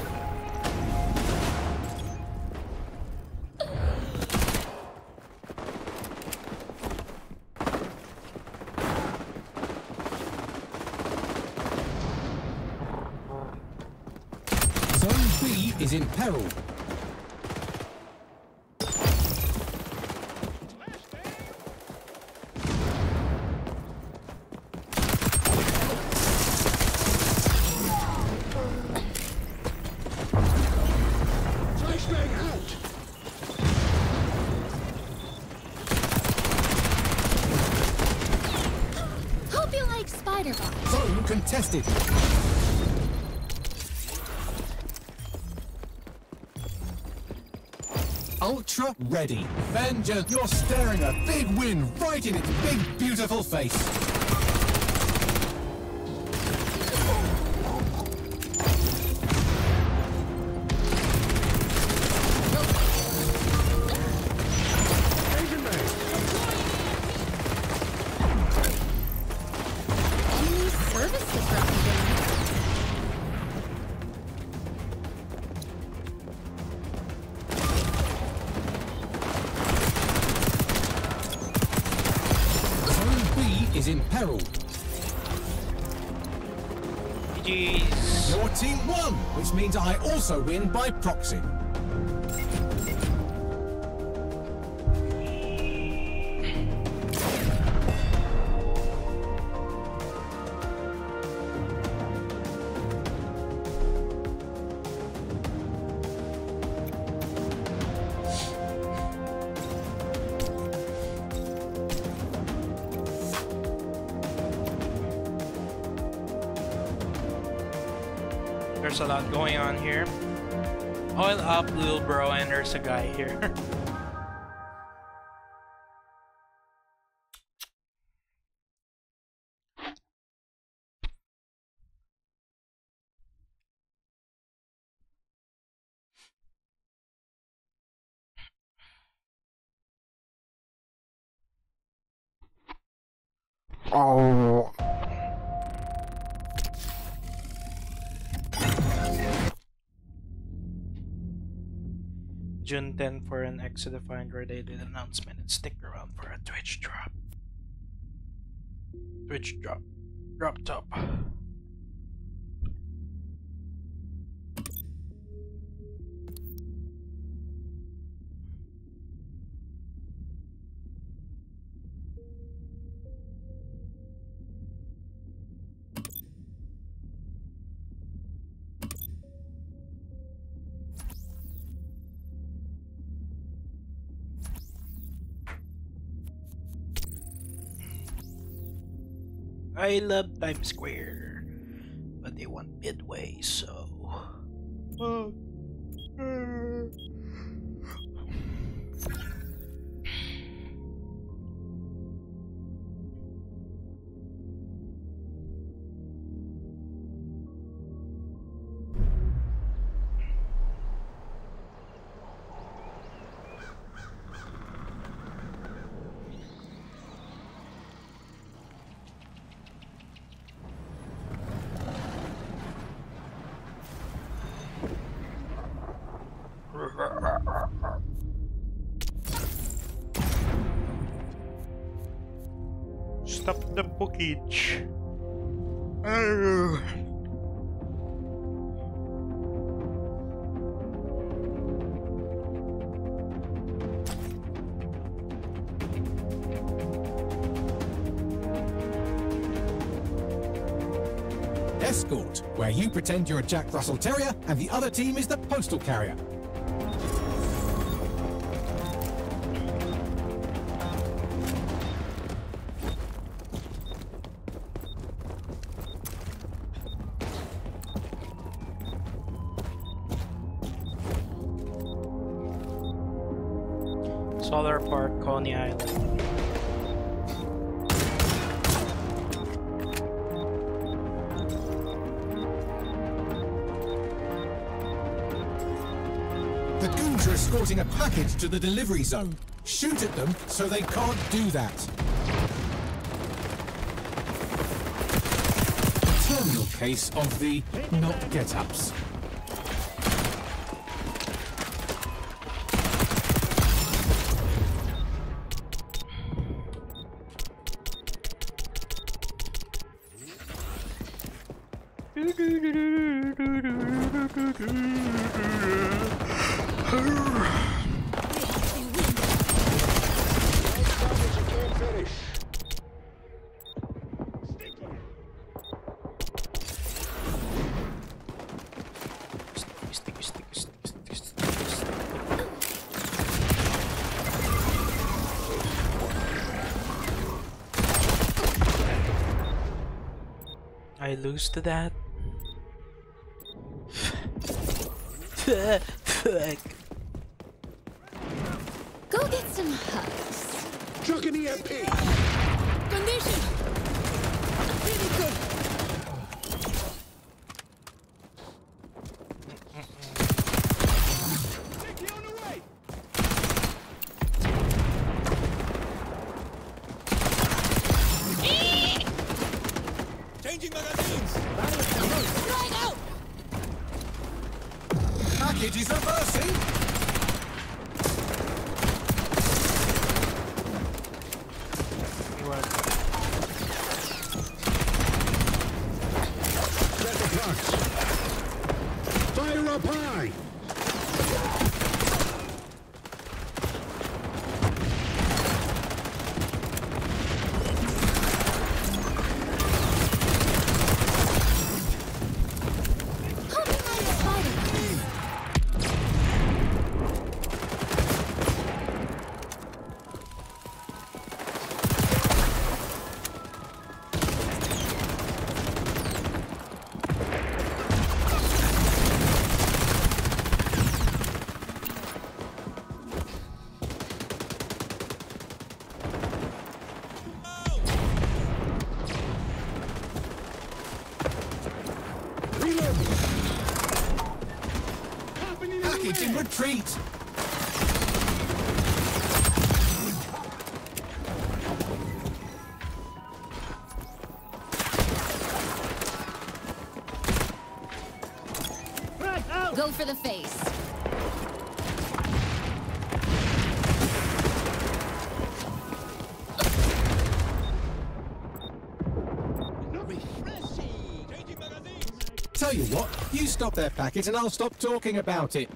Zone B is in peril. Flashbang out! Hope you like spider bots. Zone contested. Ultra ready. Vengeance, you're staring a big win right in its big, beautiful face. Any service disruption. Zone B is in peril. GG's. Your team won, which means I also win by proxy. There's a lot going on here. Oil up, little bro, and there's a guy here. Oh. June 10 for an XDefiant related announcement and stick around for a Twitch drop. Twitch drop. Drop top. I love Times Square, but they want Midway, so. Stop the bookage. Escort, where you pretend you're a Jack Russell Terrier and the other team is the postal carrier. Solar Park, Coney Island. The goons are escorting a package to the delivery zone. Shoot at them so they can't do that. A terminal case of the not get-ups. I lose to that. Fuck. Go get some hugs. Chuck an EMP! Condition. Really good! Take you on the right! Changing magazines! Right out. Package is reversing! Set the trucks! Fire up high! Package in retreat! Go for the face. Tell you what, you stop their packet and I'll stop talking about it.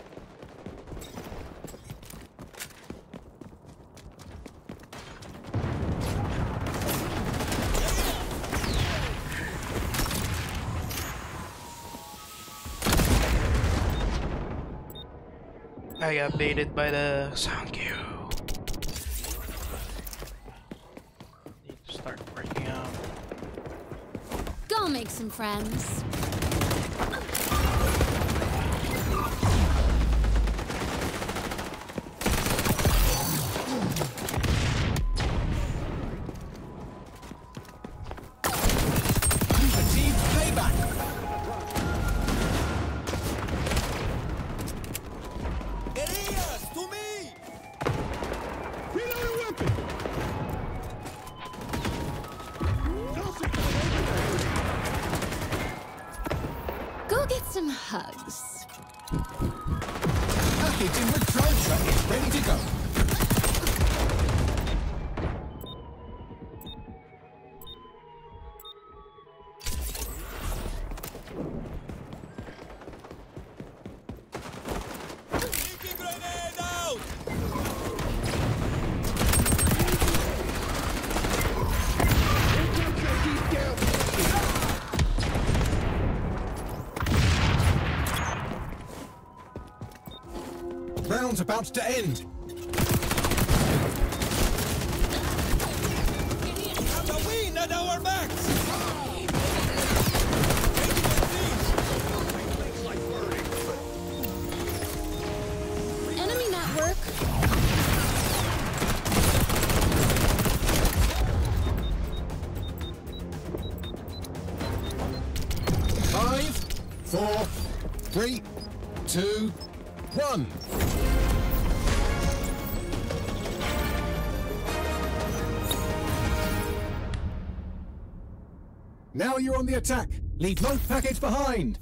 I got baited by the sound cue. Need to start breaking out. Go make some friends. You've achieved payback. Go get some hugs. Package in the drone truck is ready to go. Round's about to end. Enemy network. 5, 4, 3, 2, 1. Now you're on the attack. Leave no package behind.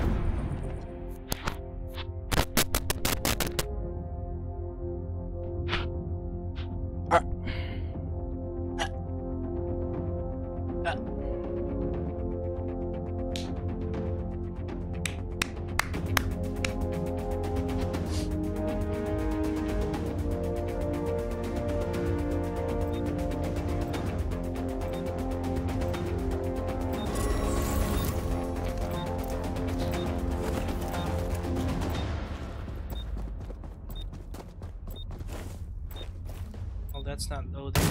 Well, that's not loading.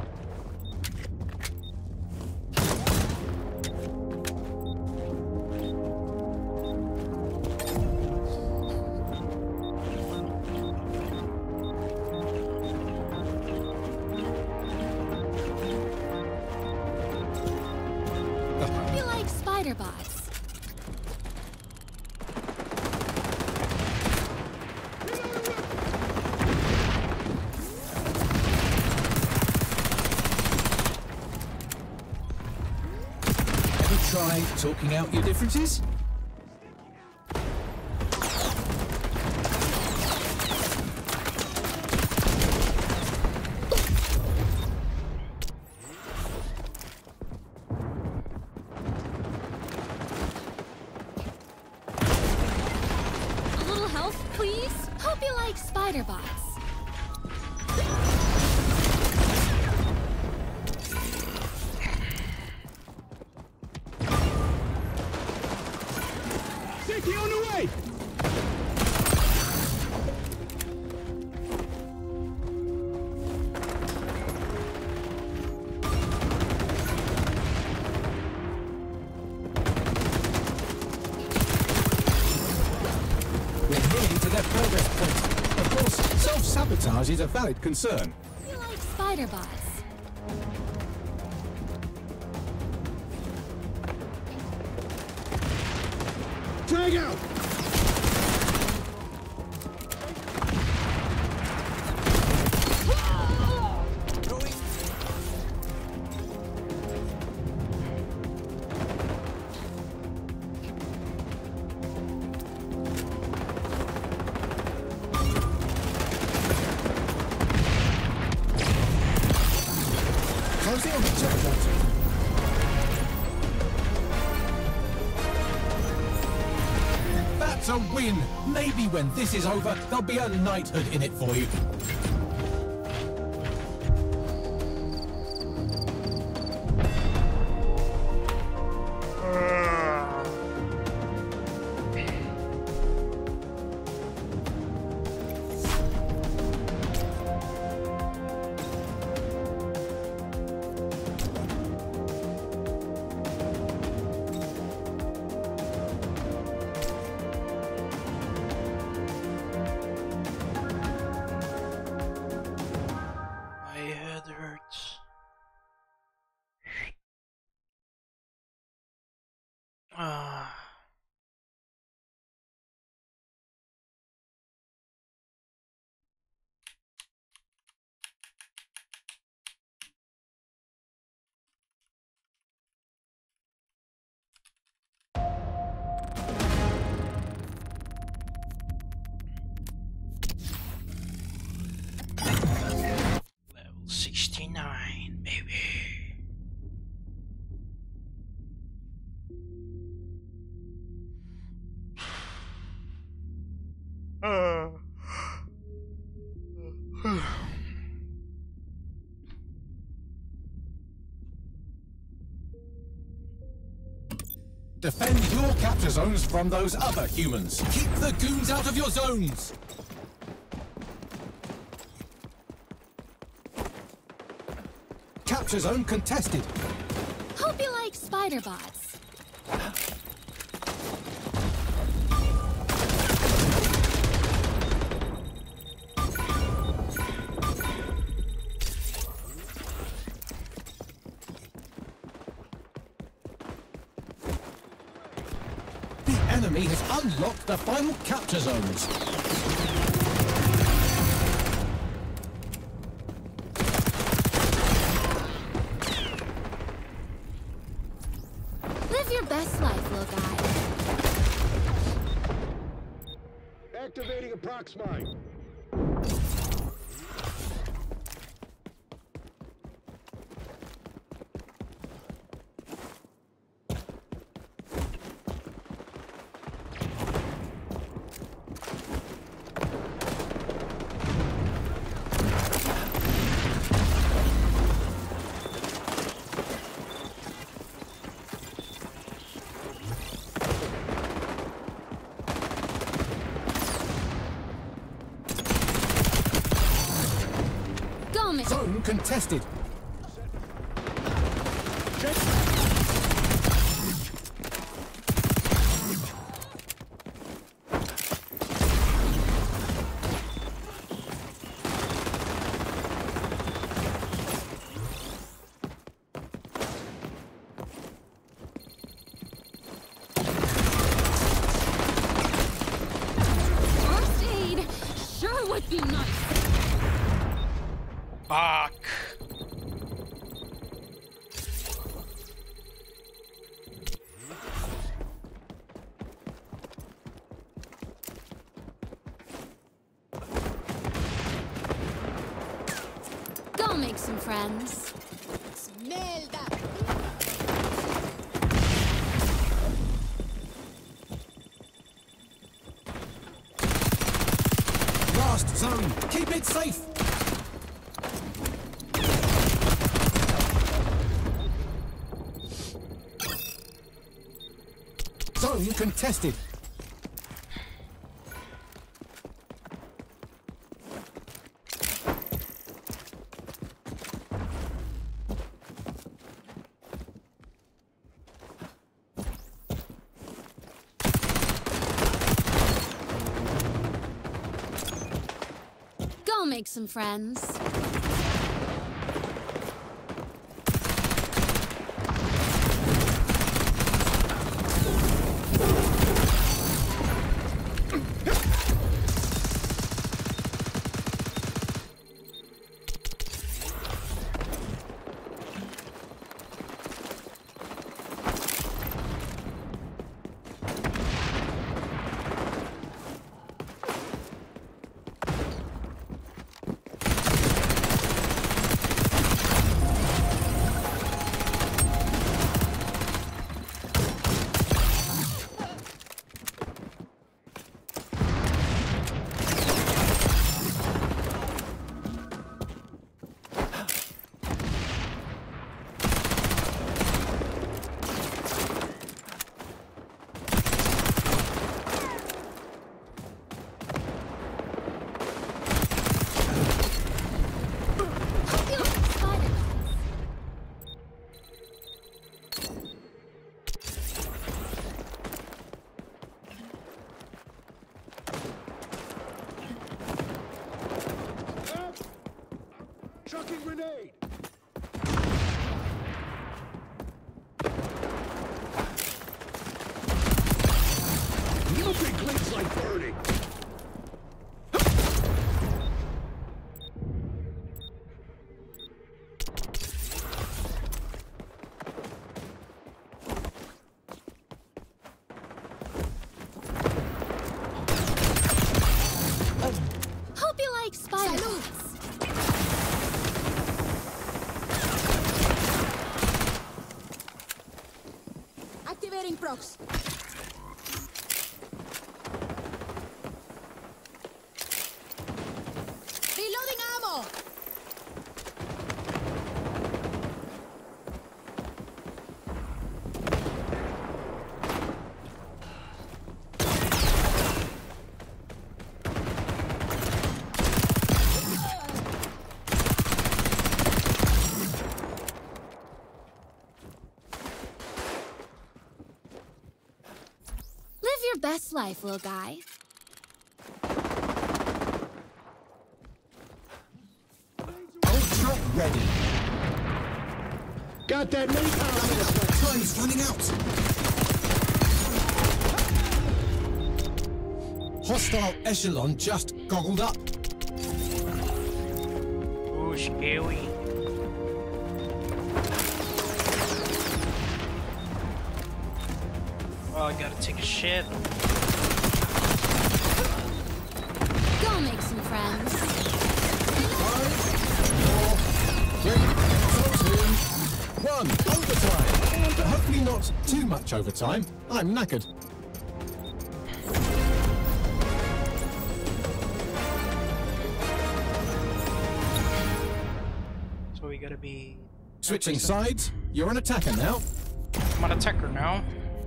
Hope you like spider bots. Try talking out your differences? A little help, please? Hope you like spider bots. Safety on the way! We're nearly to their progress point. Of course, self-sabotage is a valid concern. You like spider bots. Drag out! Closing on the checkpoint. win! Maybe when this is over, there'll be a knighthood in it for you. Level 69, baby. Defend your capture zones from those other humans. Keep the goons out of your zones. Capture zone contested. Hope you like spider bots. The enemy has unlocked the final capture zones. Live your best life, little guy. Activating a prox mine. Zone contested. First aid sure would be nice. Fuck. Go make some friends. Smell that. Last zone. Keep it safe. Zone contested. Go make some friends. Smoking grenade! Nothing cleans like burning! Hope you like spiders. Activating procs. Reloading ammo. Live your best life, little guy. Ultra ready. Got that many power! Time's running out. Hostile echelon just goggled up. Ooh, scary. Oh, I gotta take a shit. Go make some friends. 5, 4, 3, 2, 1. Overtime. But hopefully not too much overtime. I'm knackered. So we gotta be... Switching sides. You're an attacker now. I'm an attacker now.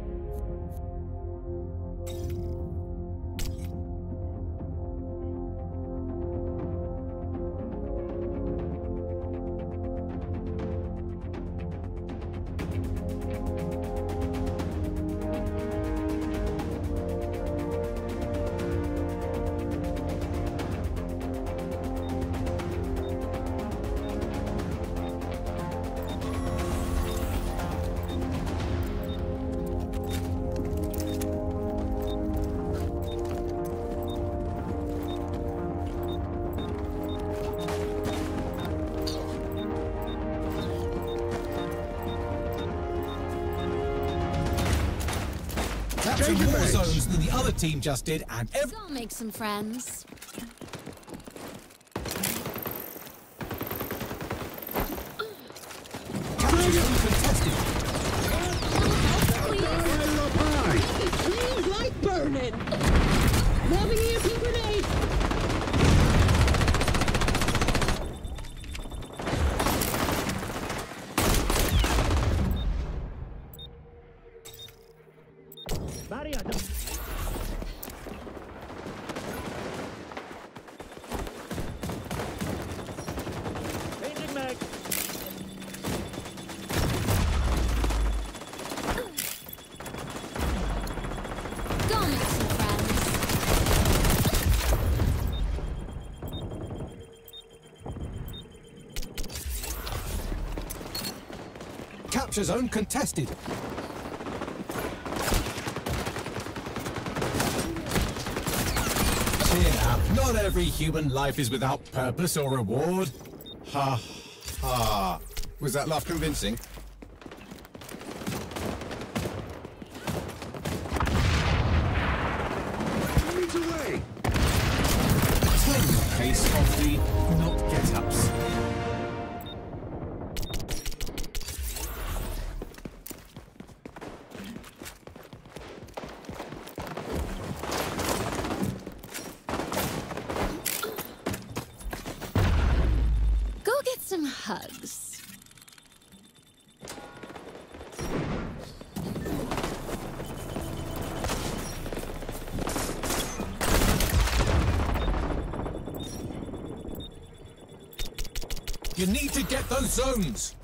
Capture more zones than the other team just did, and Go make some friends. capture zone contested. Right up high! It cleans like burning. Moving here, pink grenade. Go make some friends. Capture zone contested. Cheer up. Not every human life is without purpose or reward. Ha ha. Was that laugh convincing? Enemies away! Tiny case of the not get-ups. Go get some hugs. You need to get those zones.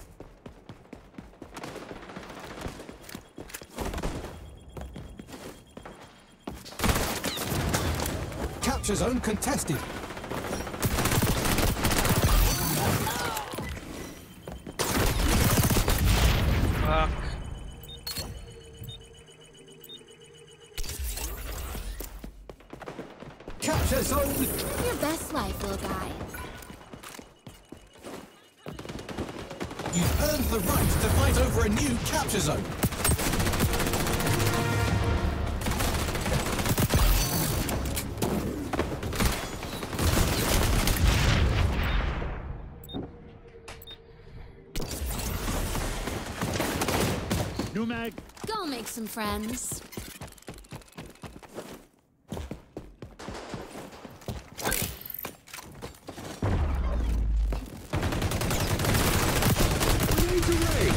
Capture zone contested. best life, little guy. You've earned the right to fight over a new capture zone. New mag. Go make some friends. Grenades away.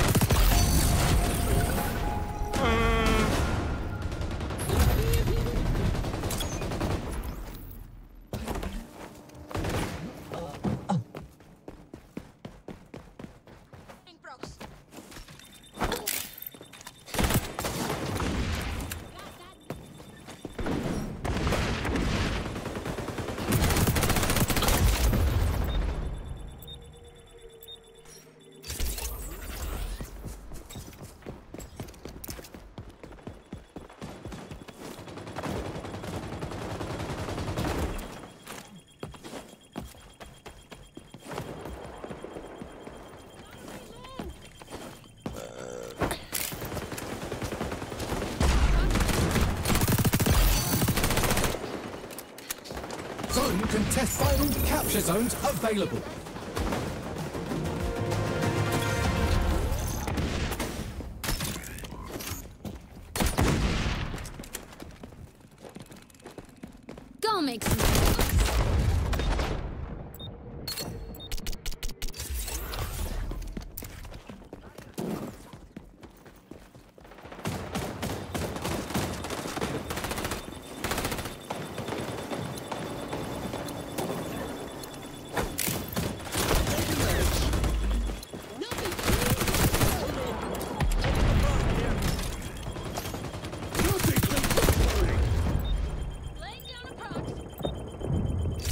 Zone contest final capture zones available. Go make some friends. Laying down a prox.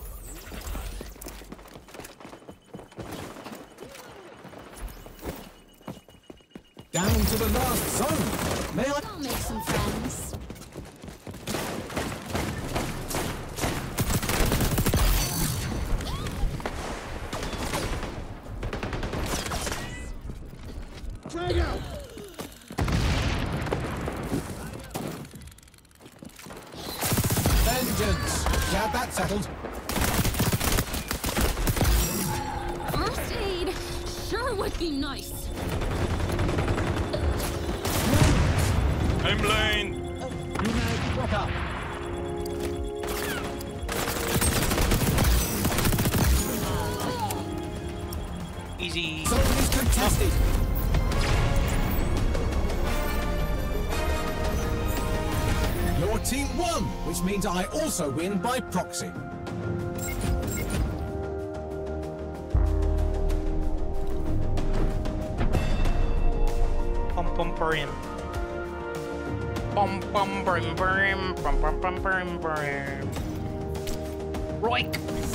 Down to the last zone. May I? Go make some friends. Frag out. Vengeance. Got that settled. First aid sure would be nice. I'm blind. New mag. Rock up. Easy. Zone is contested. Your team won, which means I also win by proxy. Pum pum brim. Pum pum brim brim. Pum pum pum brim brim. Roik.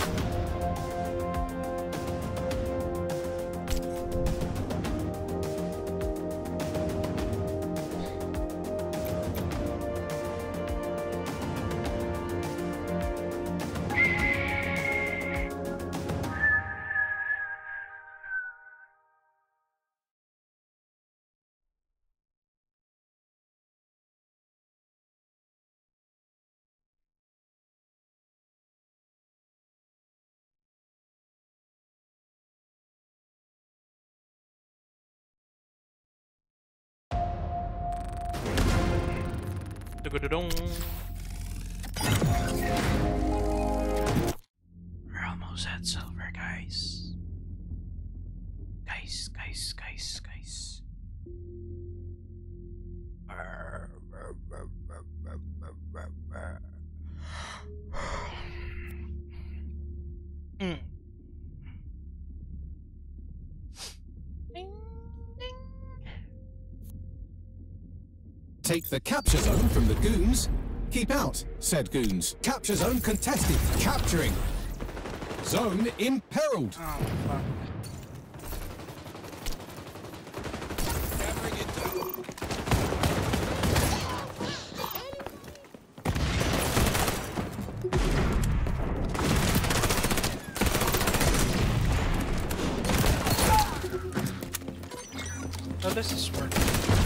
Dun-dun-dun. We're almost at silver, guys. Guys. Mm. Take the capture zone from the goons. Keep out, said goons. Capture zone contested. Capturing. Zone imperiled. Oh, fuck. Oh, this is working.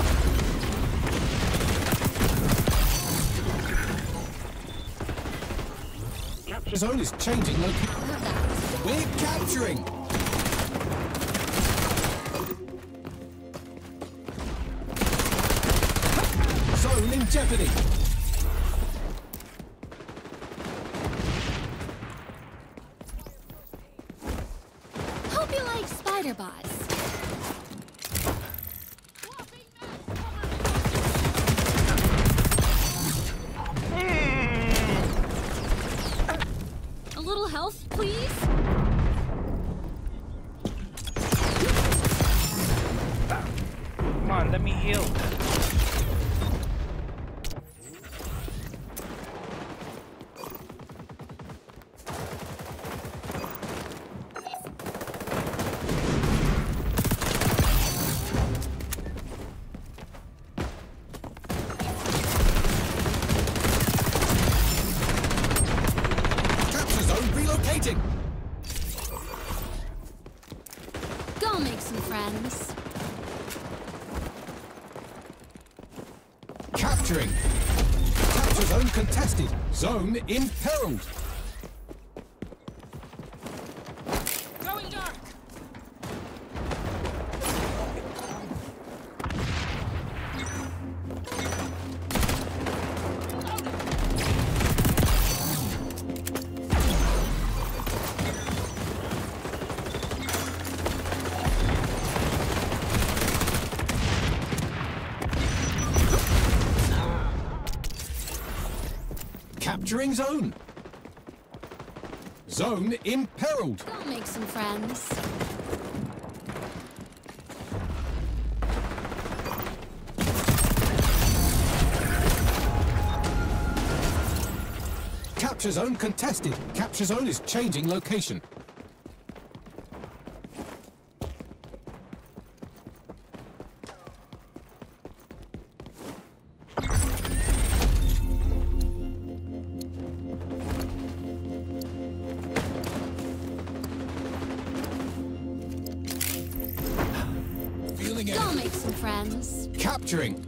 Capture zone is changing location. We're capturing. Zone in jeopardy. Hope you like spider bots. A little health, please? Come on, let me heal. Capture zone relocating. Go make some friends. Capturing. Capture zone contested. Zone imperiled. Going dark. Capturing zone. Zone imperiled. Go make some friends. Capture zone contested. Capture zone is changing location. Feeling it. Go make some friends. Capturing.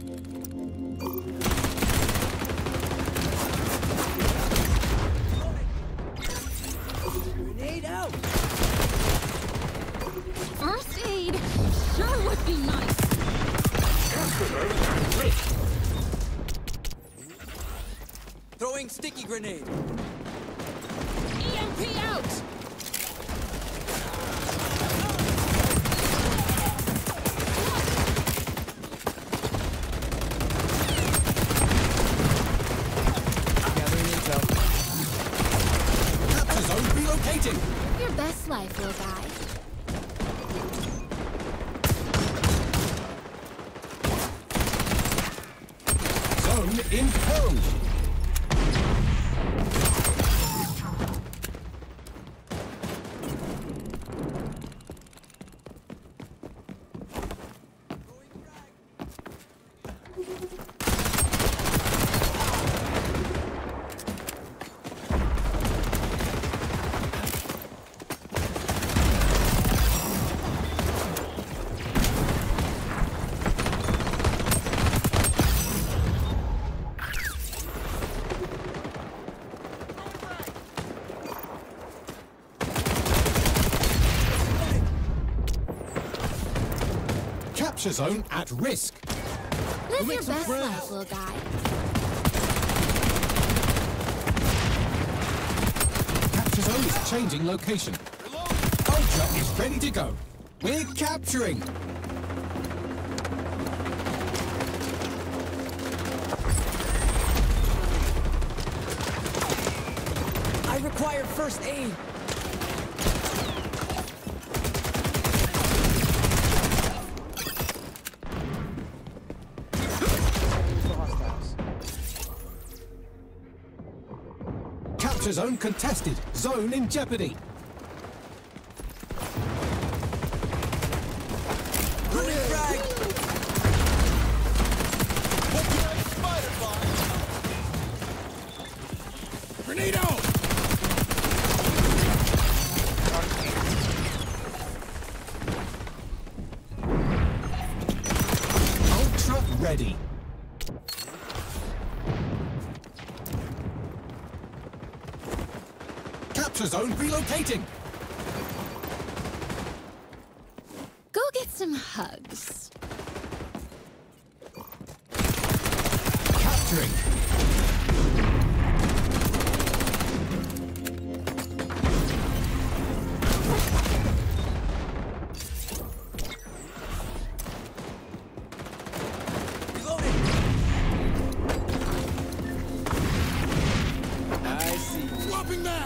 Grenade out. First aid sure would be nice. Throwing sticky grenade. EMP out. Gathering intel. Capture zone relocating. Your best life, little guy. Zone imperiled. Capture zone at risk. Live make your some best friends. life, little guy. Capture zone is changing location. Ultra is ready to go. We're capturing. I require first aid. Capture zone contested. Zone in jeopardy. Running frag. Grenade out! ready. Capture zone relocating. Go get some hugs. Capturing. I see. Swapping back.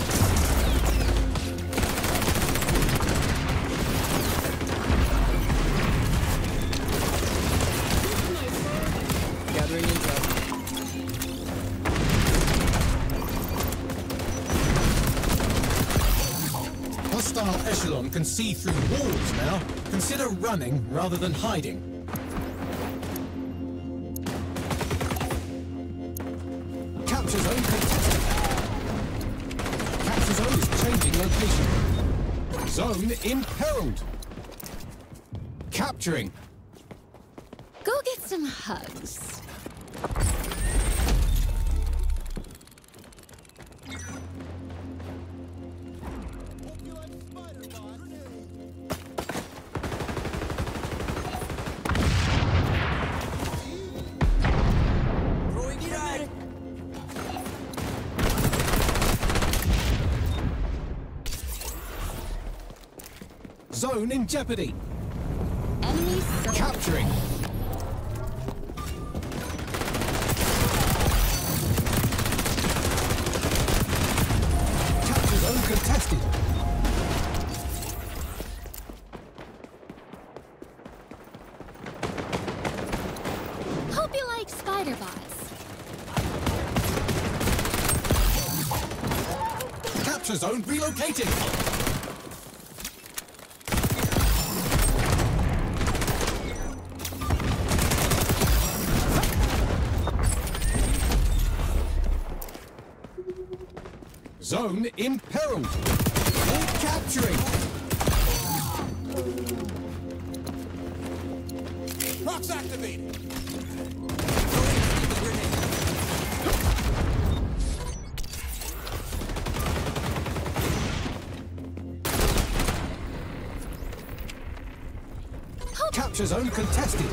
Gathering intel. Hostile echelon can see through walls now. Consider running rather than hiding. Capture zone contested. Capture zone is changing location. Zone imperiled. Capturing. Go get some hugs. Throwing it out. Zone in jeopardy. Enemies Capturing. Capture zone contested. Hope you like spider bots. Capture zone relocating. Zone imperiled. All capturing. Rocks activated. Capture zone contested.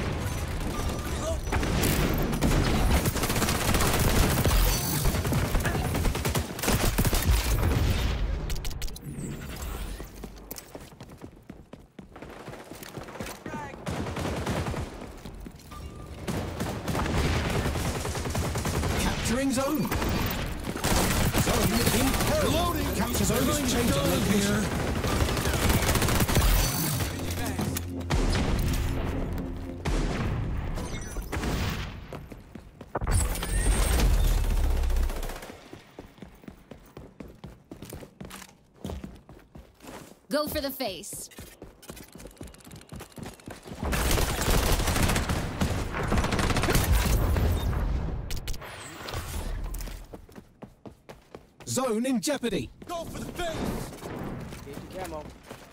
Capturing zone. Zone imperiled. Loading. Capture zone is changing location. Go for the face. Zone in jeopardy. Go for the face. Get your camo.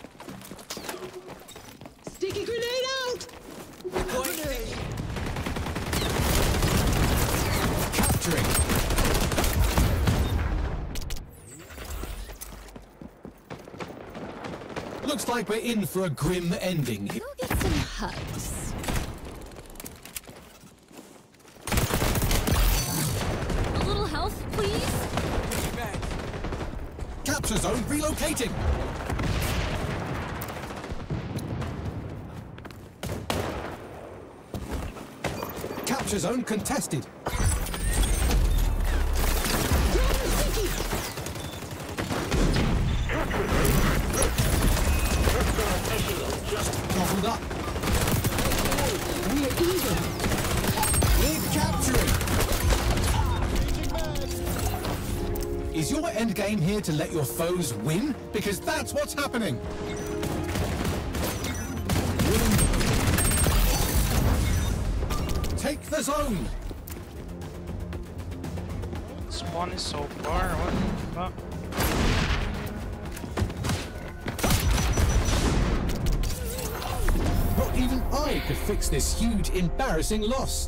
Sticky grenade out! Grenade. Capturing. Looks like we're in for a grim ending. Go get some hugs. A little health, please? Capture zone relocating. Capture zone contested. Gobbled up. We're even. We're capturing. Is your end game here to let your foes win? Because that's what's happening. Take the zone. Spawn is so far. What the fuck? Not even I could fix this huge, embarrassing loss.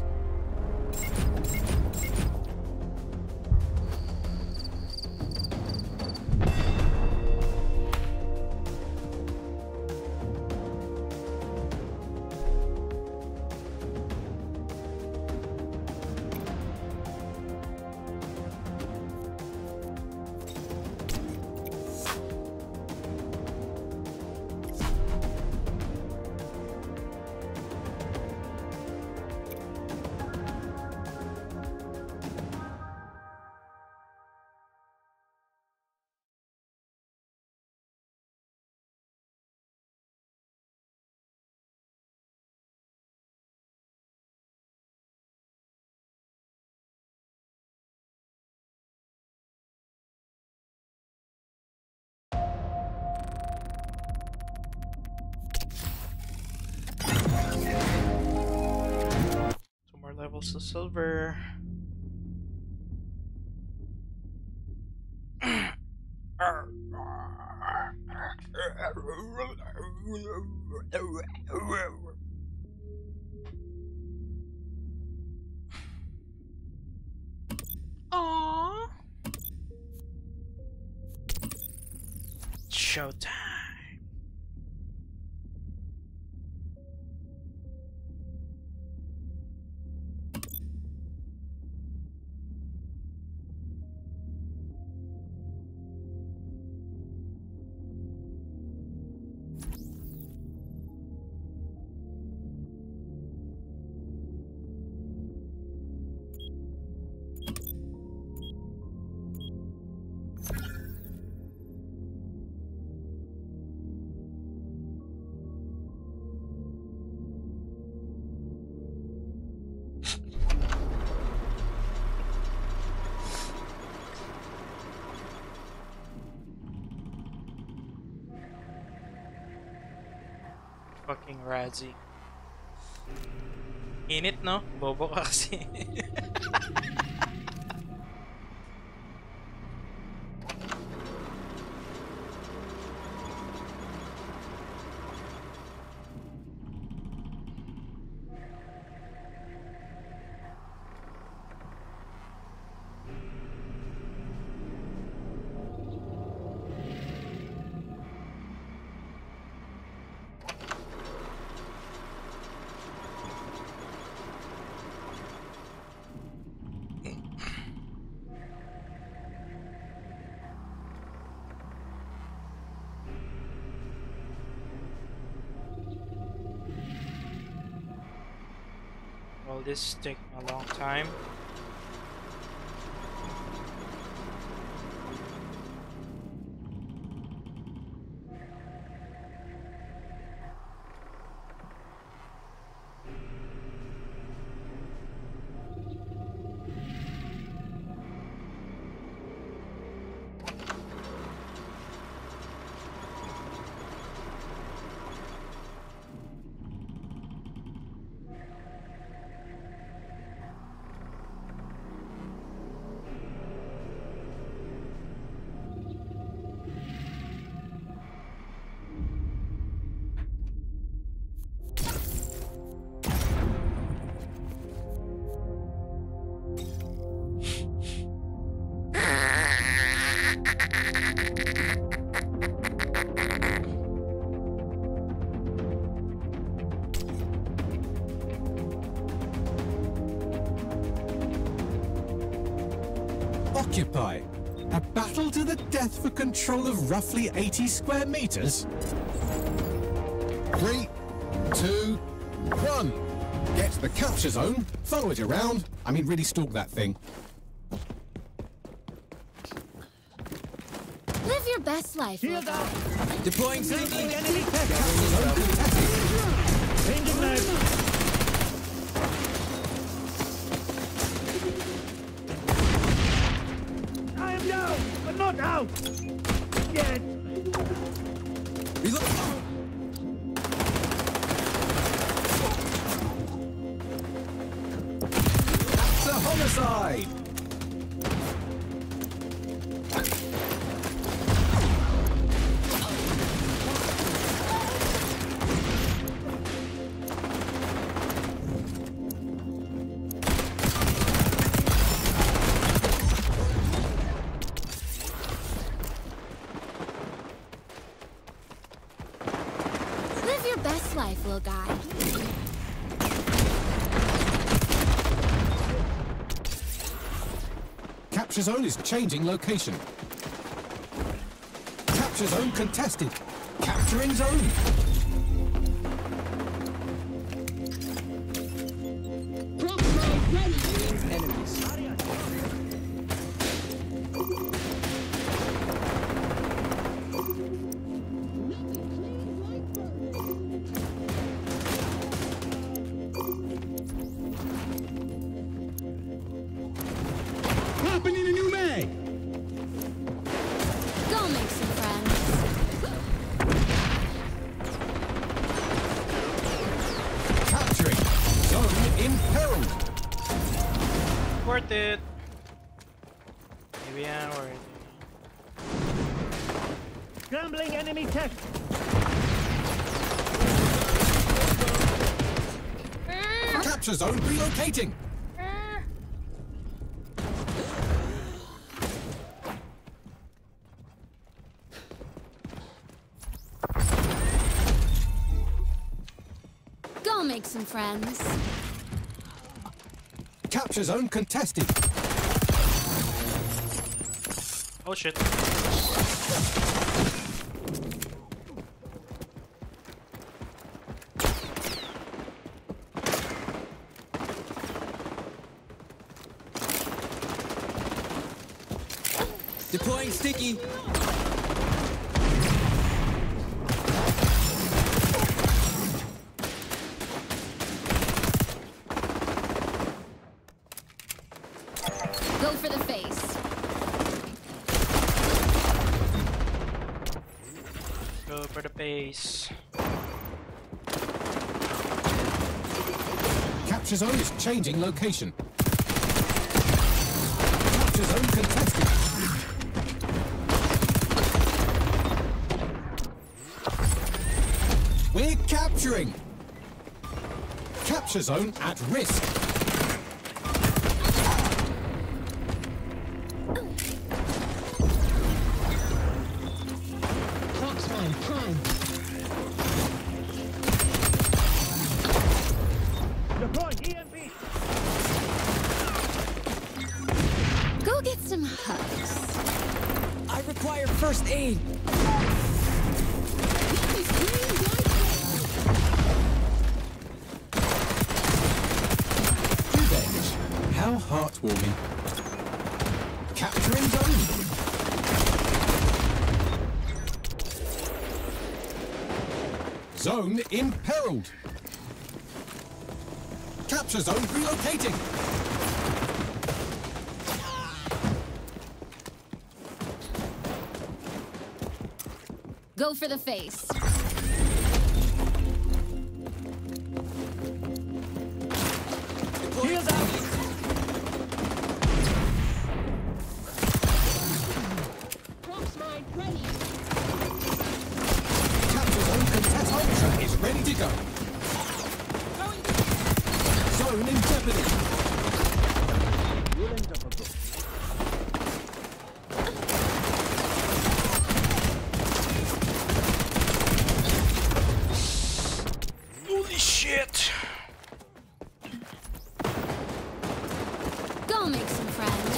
Two more levels to silver. Aww. Showtime. Fucking Radzi. Init, no? Bobo ka kasi. Well, this is taking a long time. Occupy. A battle to the death for control of roughly 80 square meters? 3, 2, 1. Get to the capture zone, follow it around, really stalk that thing. Live your best life. Deploying flanking enemy Changing mag. I am down, but not out. Yet. That's a homicide! of life, little guy. Capture zone is changing location. Capture zone contested. Capturing zone. Prop mine ready. Enemies. Popping in a new mag. Go make some friends. Capturing. Zone imperiled. Worth it. Maybe I'm worth it. Scrambling enemy tech. Capture zone relocating. Go make some friends. Capture zone contested. Oh shit. Deploying sticky. Go for the face. Go for the base. Capture zone is changing location. Capture zone contested. We're capturing. Capture zone at risk. Props mine prime. Deploy EMP. Go get some hugs. I require first aid. Revenge. How heartwarming. Capturing zone. Zone imperiled. Capture zone relocating. Go for the face. Shield out. Props mine ready. Capture zone contest. Ultra is ready to go. Zone in jeopardy. Holy shit. Go make some friends.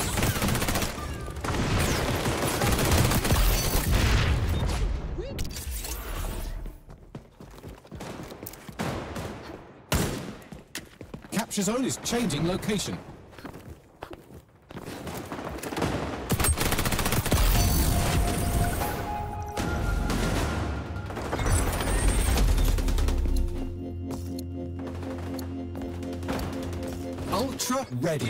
Capture zone is changing location. Ultra ready.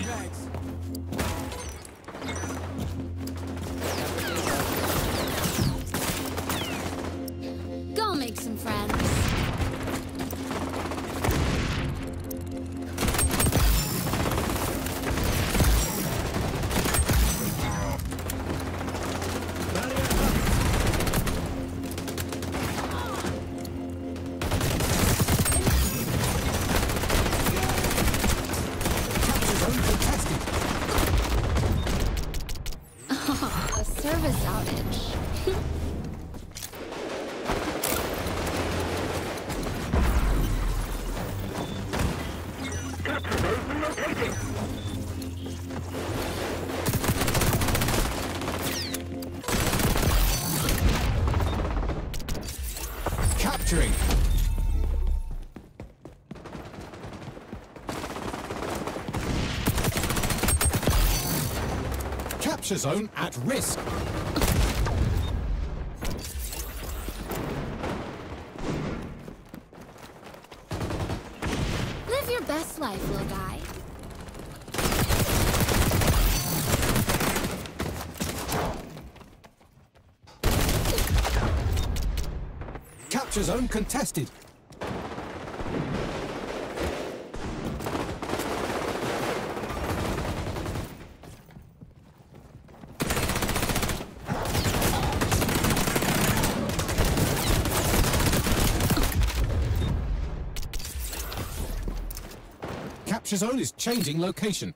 Go make some friends. Capture zone contested. Capturing. Capture zone at risk. Live your best life, little guy. Capture zone contested. Capture zone is changing location.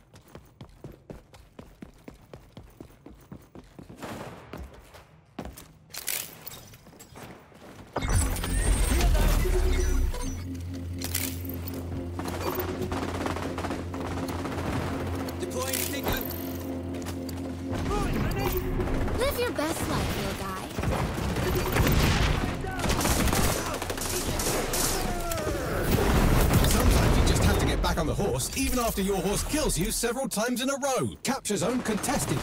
Deploying stinger. Live your best life, little guy. Sometimes you just have to get back on the horse, even after your horse kills you several times in a row. Capture zone contested.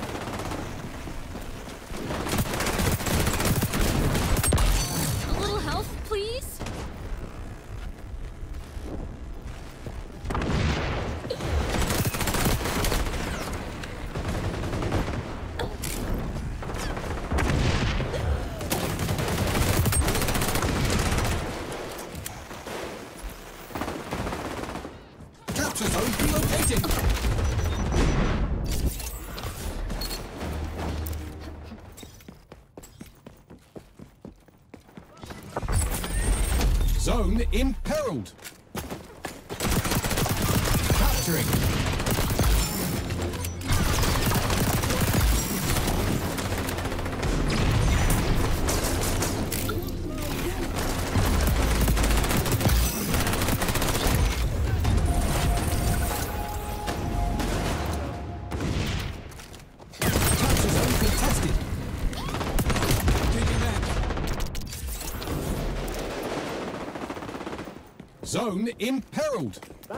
A little help, please? Capture zone relocating. Zone imperiled. Capturing. Capture zone contested. Taking that. Zone imperiled.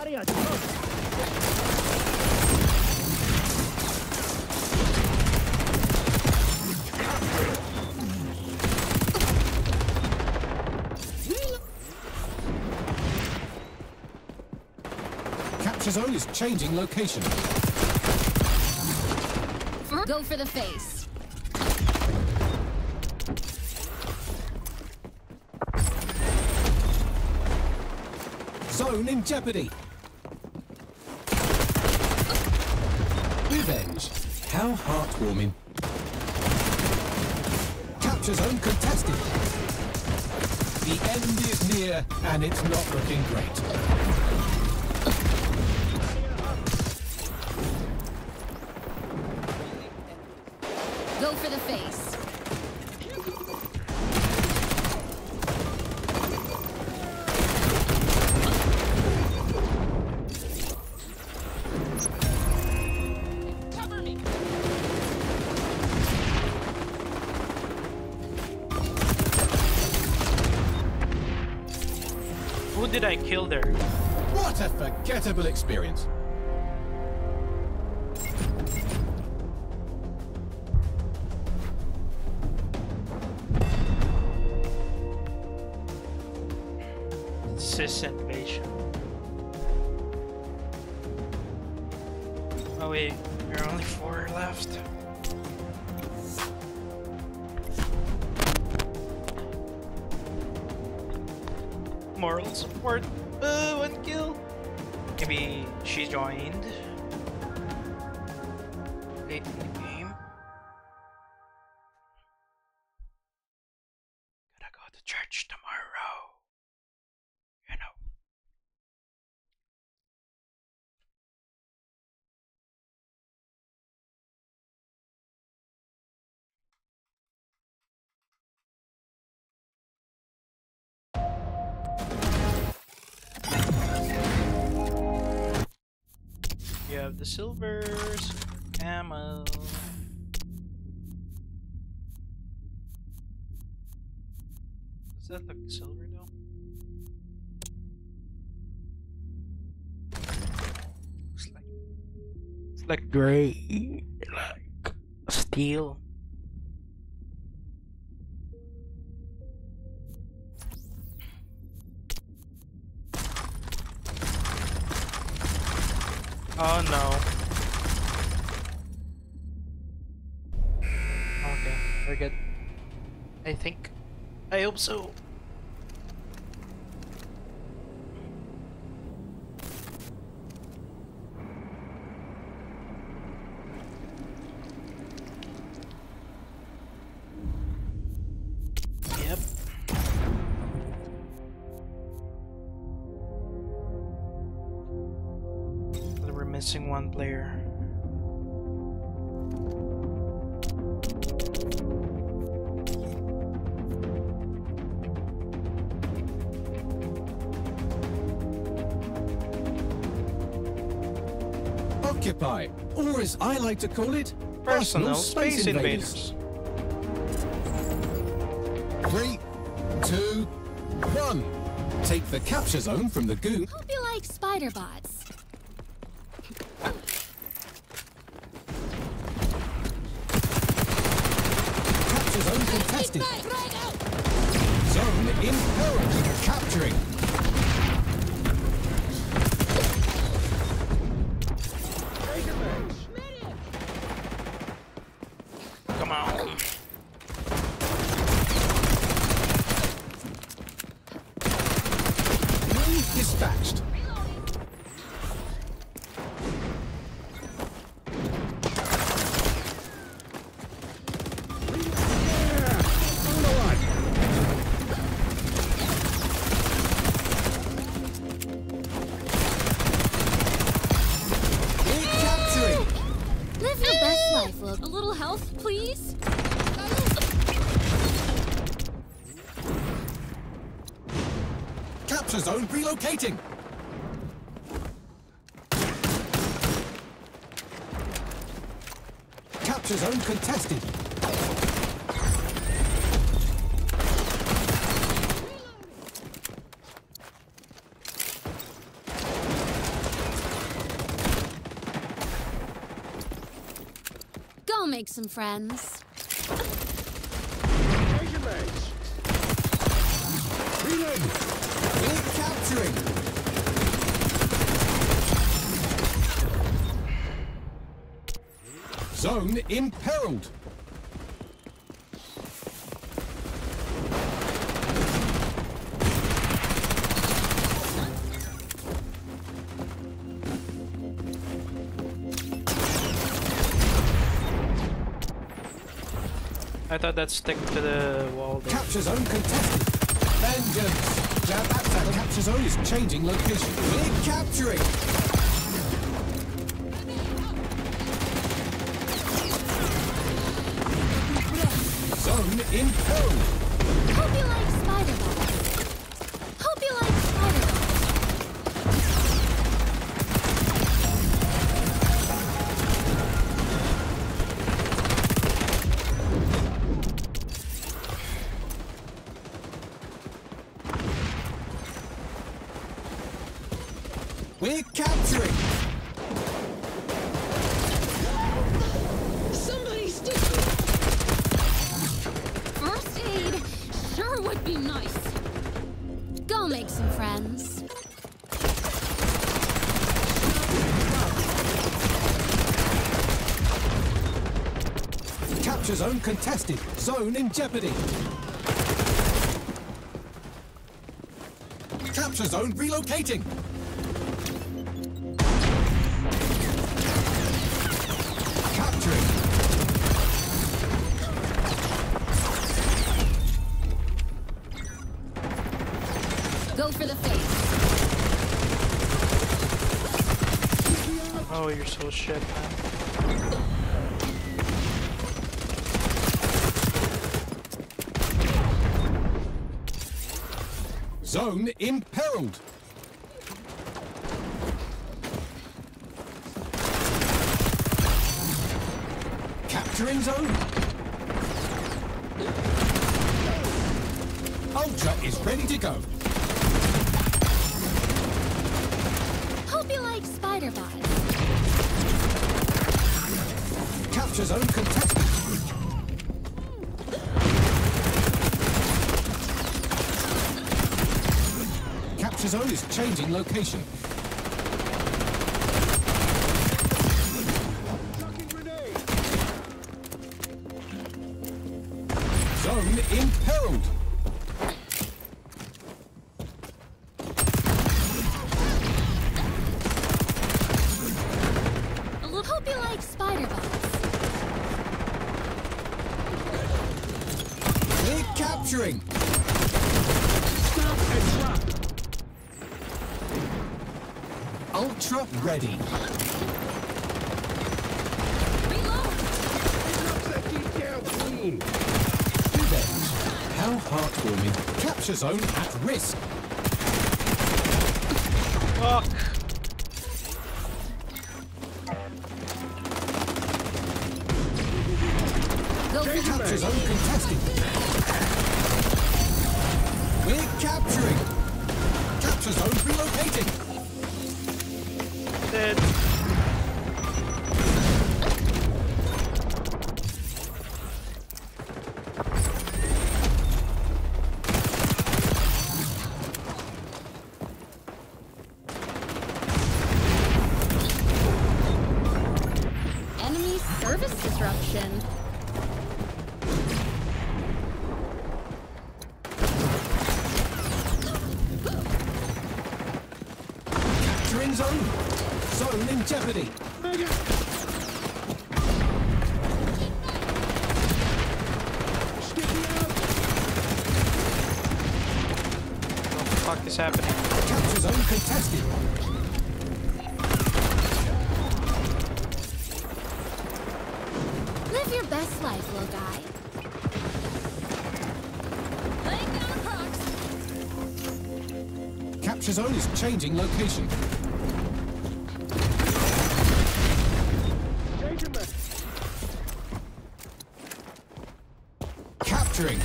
Capture zone is changing location. Go for the face. Zone in jeopardy. Revenge. How heartwarming. Capture zone contested. The end is near, and it's not looking great. Go for the face. Cover me. Who did I kill there? What a forgettable experience. Consistent invasion. Oh wait, there are only 4 left. Moral support. 1 kill. Maybe she joined late in the game. Gotta go to church tomorrow. You know. You have the silvers, ammo. Does that look silver though? It's like gray, like steel. Oh no. Okay, we're good. I think. I hope so. Yep. We're missing one player. Occupy, or as I like to call it, Personal Space Invaders. 3, 2, 1. Take the capture zone from the goon. Hope you like spider bots. Capture zone contested. Zone imperilled. Capturing. Come on. Dispatched. Live your best life, Will. A little health, please? Capture zone relocating. Capture zone contested. Go make some friends. We're capturing. Zone imperiled. I thought that stick to the wall there. Capture zone contested. Vengeance. That capture zone is changing location. We're capturing. Zone imperiled. Hope you like spider bots. Hope you like spider bots. We're capturing. Somebody stick me! First aid sure would be nice. Go make some friends. Capture zone contested. Zone in jeopardy. Capture zone relocating. Capturing. Go for the face. Oh, you're so shit, man. Zone imperiled. Capturing zone. Ultra is ready to go. Hope you like spider bots. Capture zone contested. Capture zone is changing location. Zone imperiled. Hope you like spider bots. We're capturing. Stop and drop. Ultra ready. Drops that deep down clean. Revenge. How heartwarming. Capture zone at risk. Fuck. Capture zone contested. We're capturing. Capture zone relocating. Dead. Enemy service disruption. Capturing zone. Zone in jeopardy. Sticky out. What the fuck is happening? Capture zone contested. Live your best life, little guy. Laying down rocks. Capture zone is changing location. Danger man. Capturing.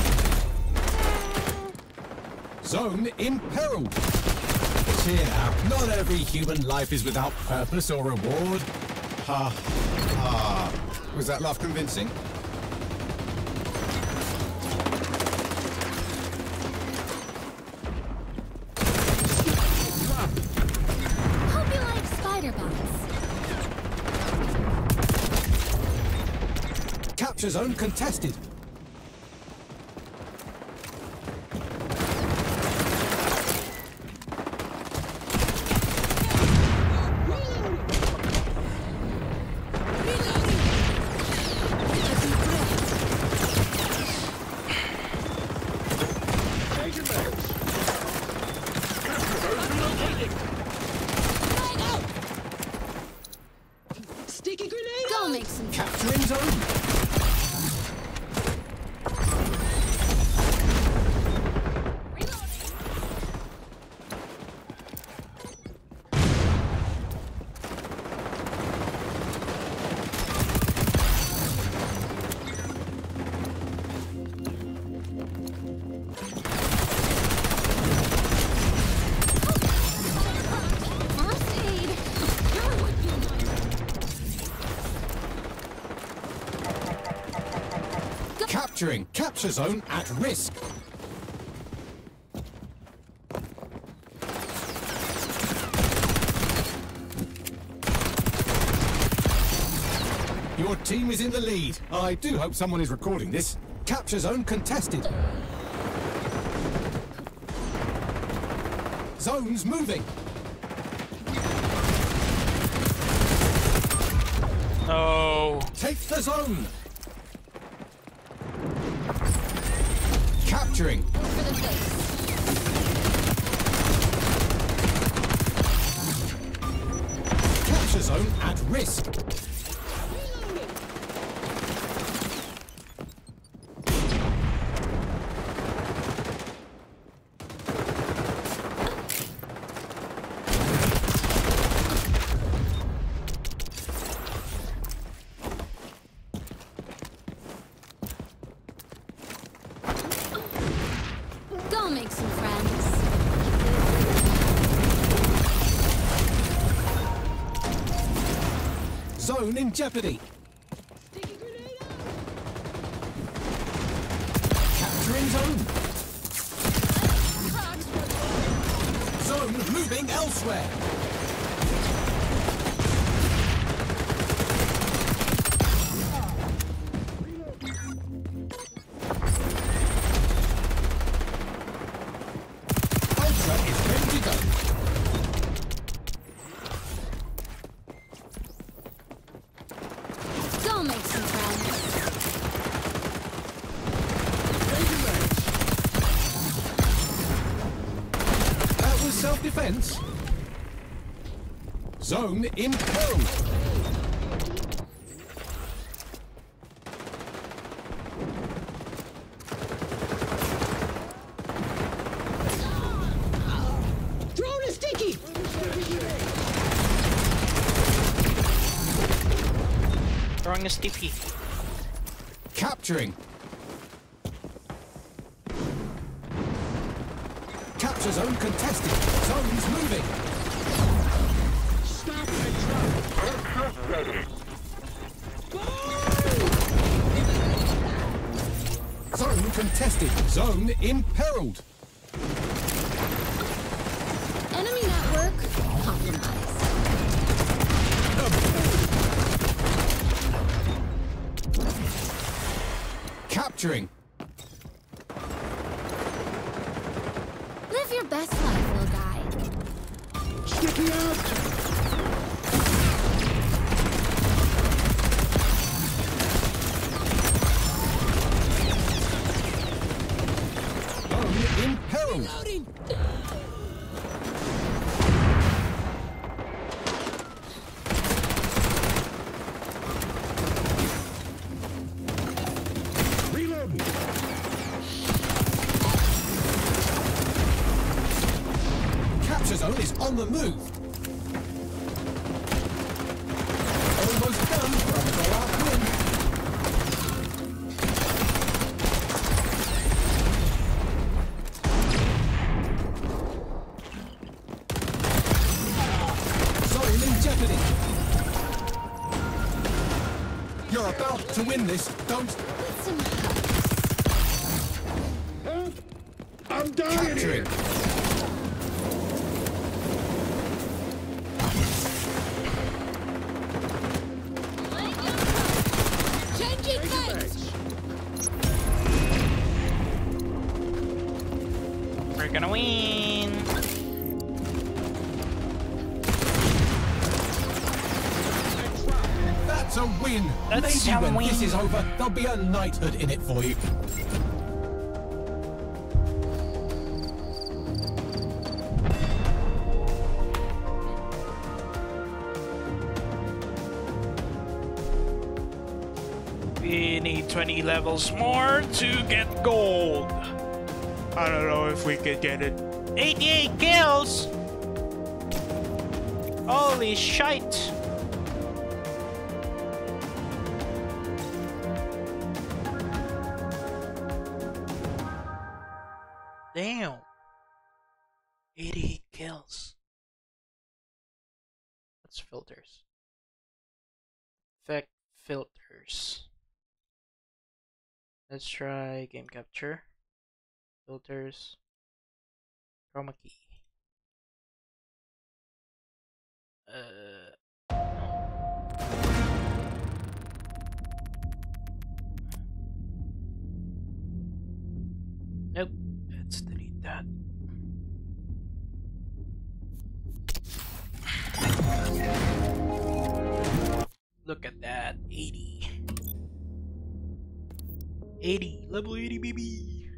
Zone imperiled. Cheer now. Not every human life is without purpose or reward. Ha. Ha. Was that laugh convincing? Hope you like spider bots. Capture zone contested. Danger man. Capture zone relocating. Sticky grenade! Go make some Capturing zone. first aid. Capturing. Capture zone at risk. Your team is in the lead. I do hope someone is recording this. Capture zone contested. Zones moving. No. Take the zone. Capturing. For the face. Capture zone at risk. Zone in jeopardy. Sticky grenade out! Capturing zone. Zone moving elsewhere. Ultra is ready to go. Go make some friends. That was self-defense. Zone imperiled. Throwing a sticky! Throwing a sticky. Capturing. Capture zone contested. Zone's moving. Stop and drop. Zone contested. Zone imperiled. Enemy network compromised. Capturing. Live your best life, little guy. Sticky out. Zone imperiled. Reloading. Capture zone is on the move. Almost done for a blowout win. Zone in jeopardy. You're about to win this. Don't With some hugs. Help! I'm dying capture here. it. Changing sights. We're gonna win. That's a win. That's Maybe a when win. this is over, there'll be a knighthood in it for you. We need 20 levels more to get gold. I don't know if we could get it. 88 kills! Holy shite! Damn. 88 kills. What's filters? Effect filters. Let's try game capture. Filters. Chroma key. Nope. Let's delete that. Look at that. 80. 80. Level 80, baby.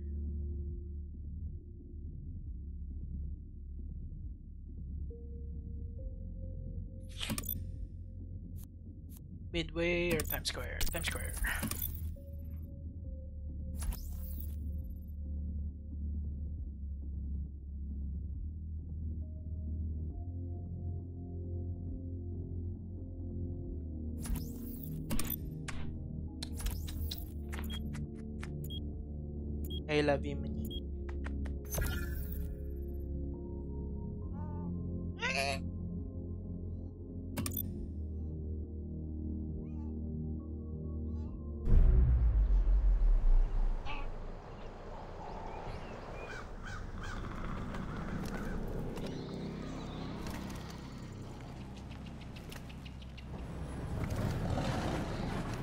Midway or Times Square? Times Square. I love you, Minnie.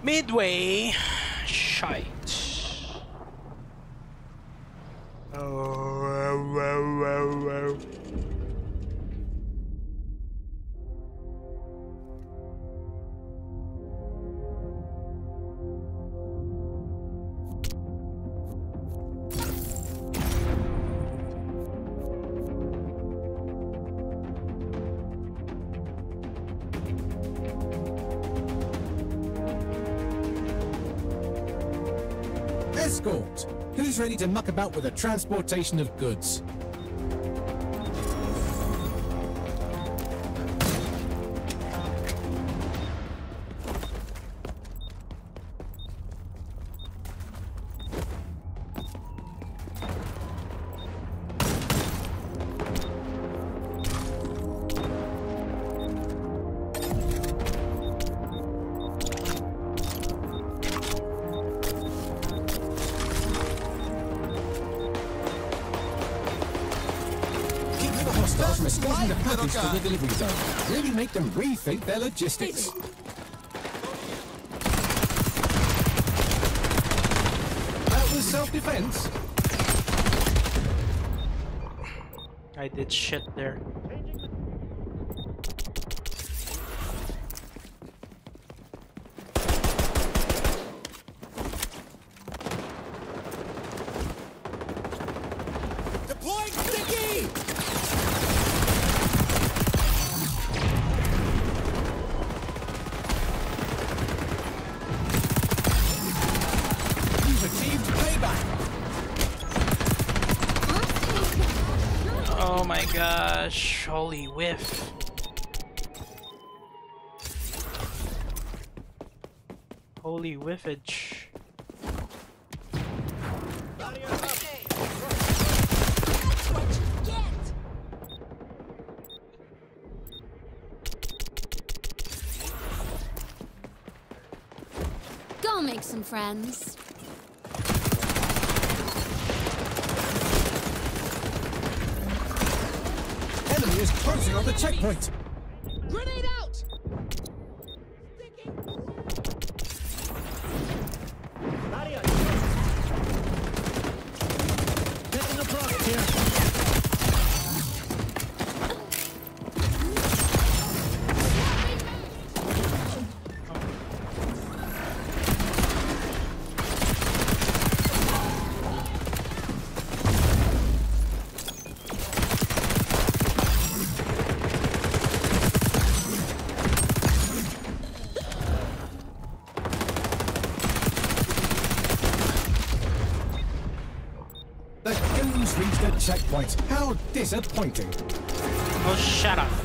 Midway. Shite. Oh. Escort. Who's ready to muck about with the transportation of goods? Stars from escorting the package to the delivery zone. Really make them rethink their logistics. That was self-defense. I did shit there. Deploying sticky! Achieved payback. Oh my gosh, holy whiff. Holy whiffage. Go make some friends. Enemy is closing on the checkpoint. Grenade out! Taking a profit here. The goons reached the checkpoint. How disappointing. Oh, shut up.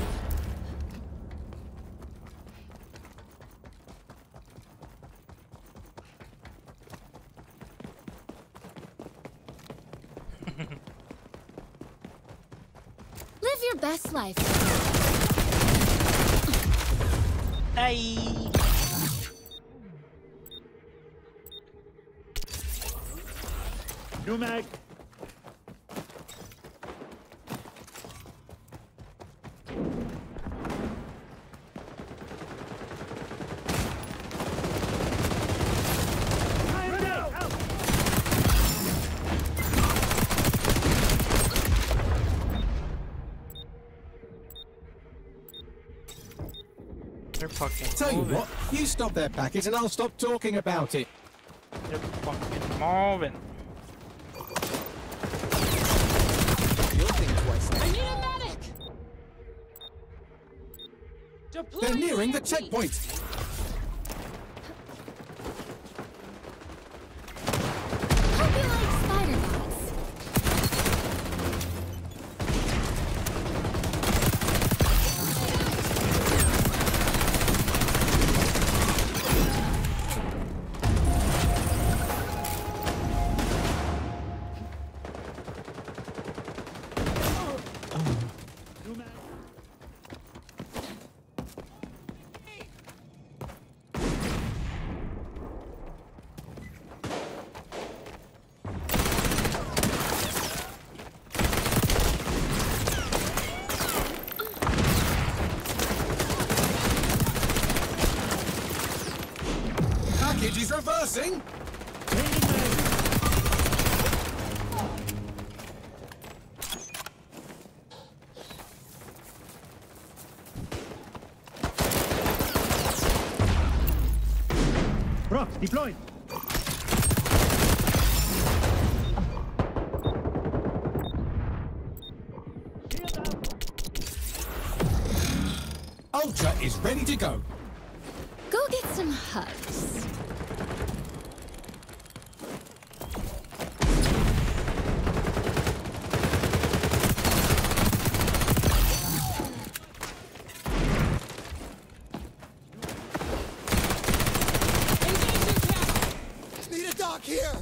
Live your best life. Hey. New mag. They're fucking Tell you moving. what, you stop their package and I'll stop talking about it. They're fucking moving. You'll think twice. I need a medic! Deploy They're nearing the UAV. checkpoint. Hope you like spider bots. New mag. reversing! Brock, deployed. Ultra is ready to go. Go get some hugs. Need a dock here!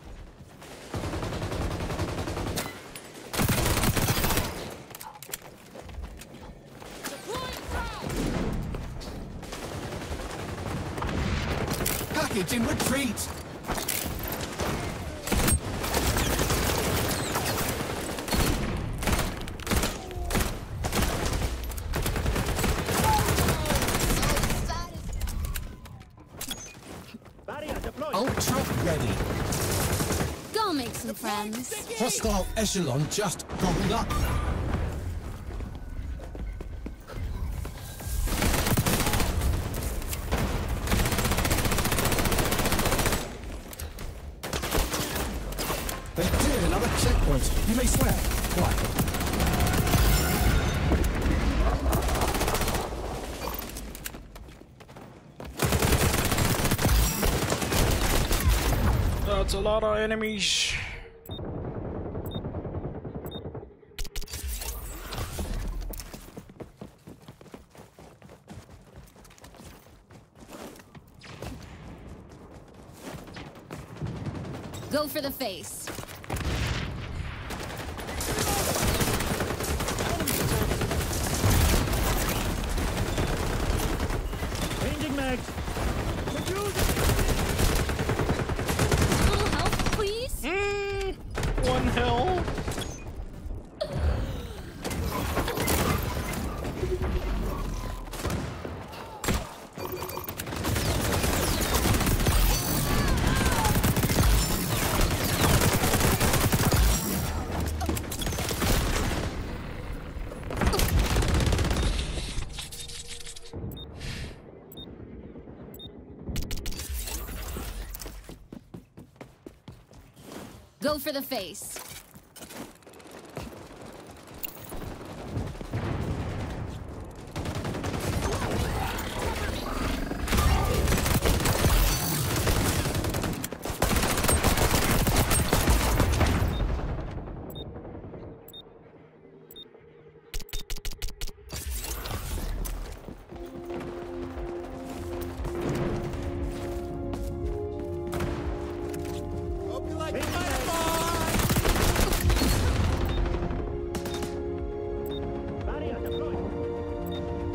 Package in retreat! Barrier deployed. Ultra ready. Go make some friends. Hostile echelon just gobbled up. They cleared another checkpoint. You may swear. Quiet. That's a lot of enemies. Go for the face. Changing mags. Little help, please. One health. Go for the face. Hope you like Changing my mags. Barrier deployed.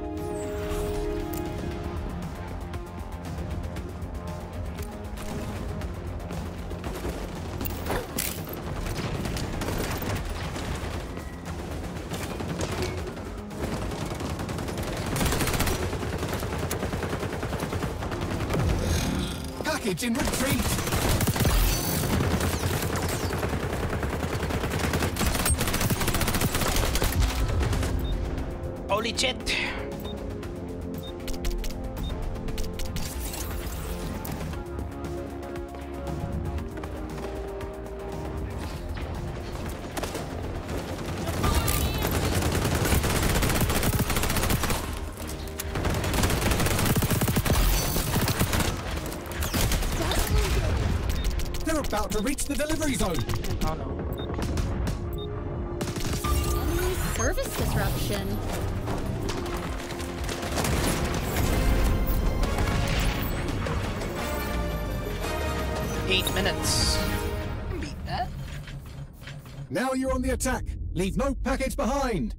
Package in retreat. Holy shit. They're about to reach the delivery zone. Oh no. Enemy service disruption. 8 minutes. Beat that. Now you're on the attack. Leave no package behind.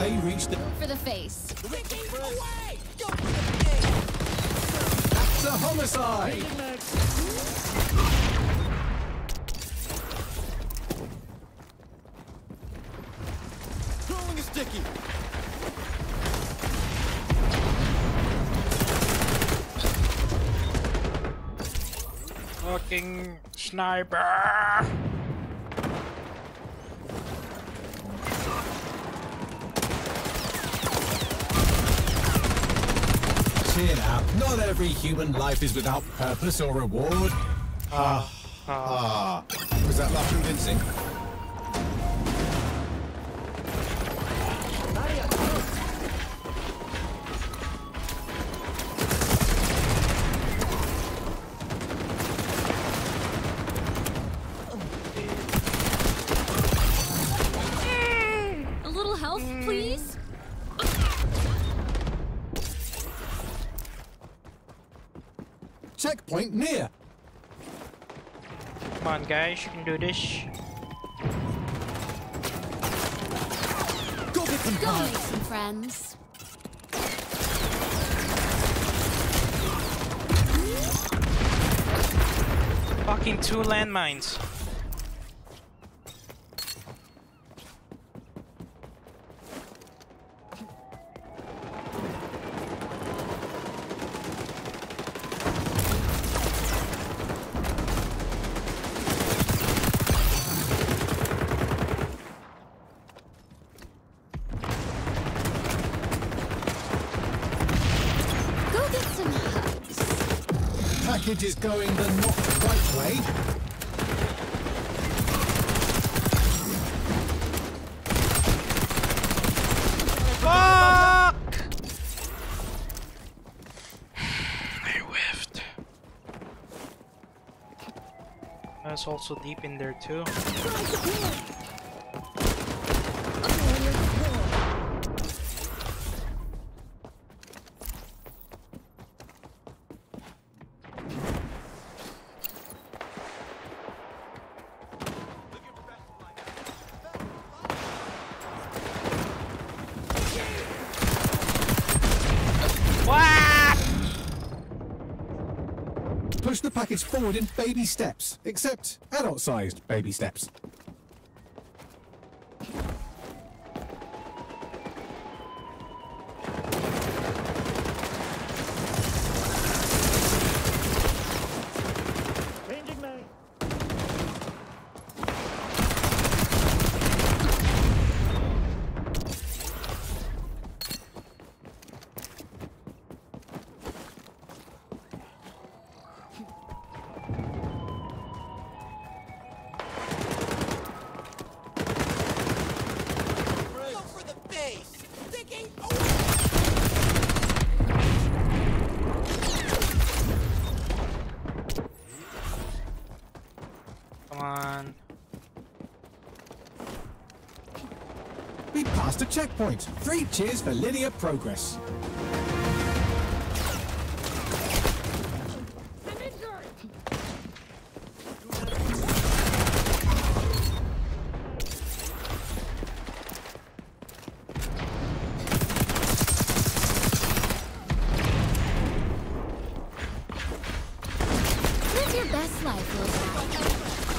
they reach the... For the face. That's a homicide! Throwing a sticky. Fucking sniper! Cheer now. Not every human life is without purpose or reward. Was that laugh convincing? A little help, please? Checkpoint near. Come on, guys, you can do this. Go get them, Go make some friends. Fucking 2 landmines. Go get some hugs. Package is going the not right way. Fuck! I whiffed. That's also deep in there too. What? Push the package forward in baby steps, except adult-sized baby steps. Changing mag. Go for the face. Sticking. Come on. We passed a checkpoint. 3 cheers for linear progress. Live your best life, little guy.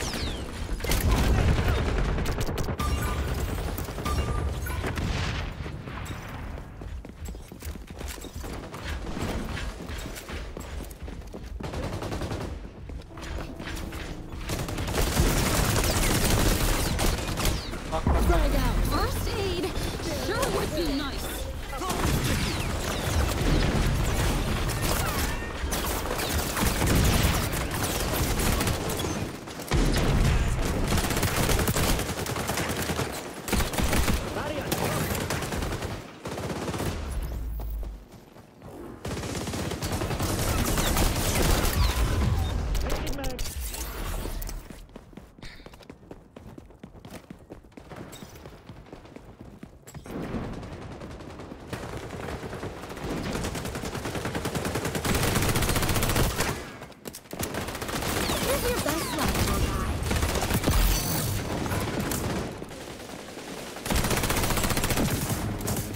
Right out. First aid sure would be nice. Changing mag. Live your best life, little guy.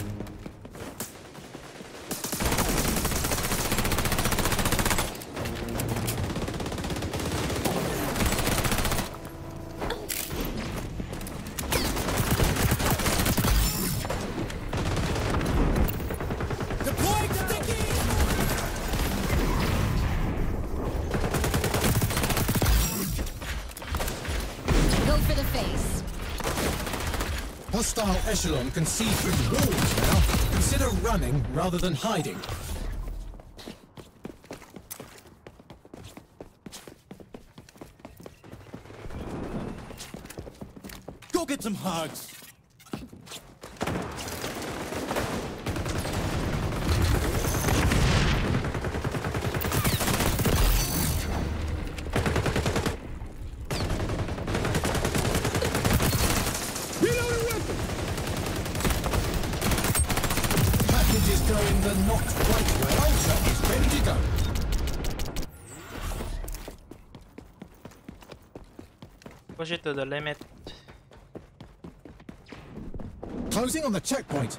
Hostile echelon can see through walls now. Consider running rather than hiding. Go get some hugs. Going the not right way. Ultra is ready to go. Push it to the limit. Closing on the checkpoint.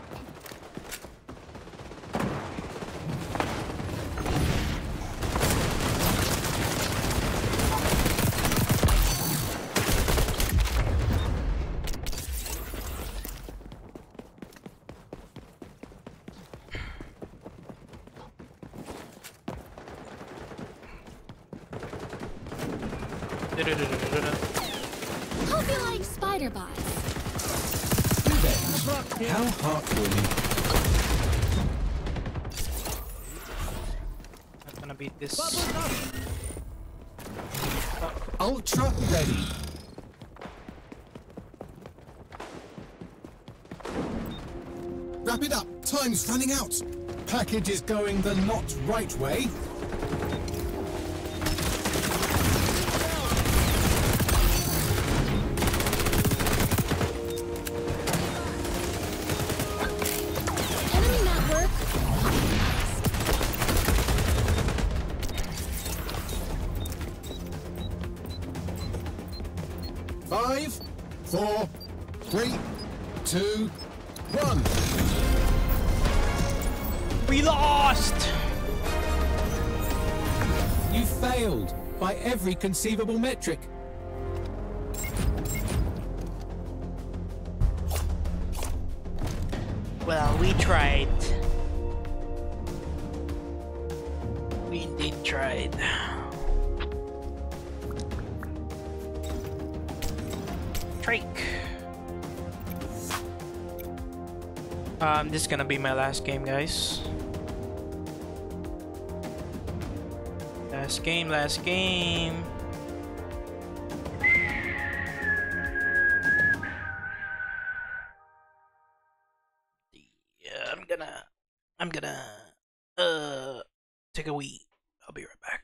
Hope you like spider bots. Revenge. How heartwarming. Not gonna beat this. Ultra ready. Wrap it up. Time's running out. Package is going the not right way. Enemy network. 5, 4, 3, 2, 1. We lost! You failed by every conceivable metric. Well, we tried. We indeed tried. Drake. This is gonna be my last game, guys. Last game, last game. Yeah, I'm gonna take a wee. I'll be right back.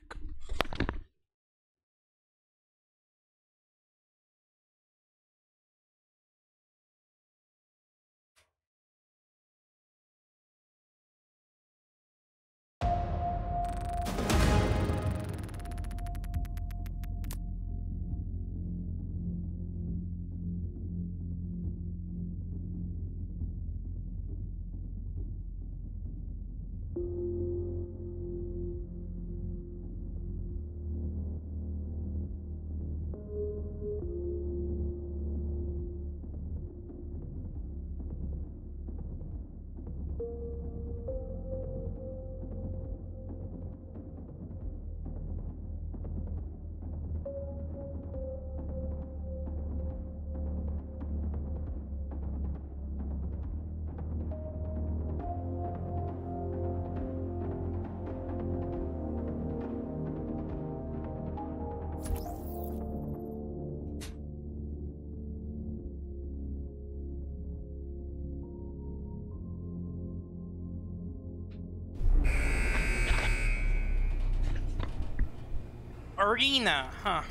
Arena, huh?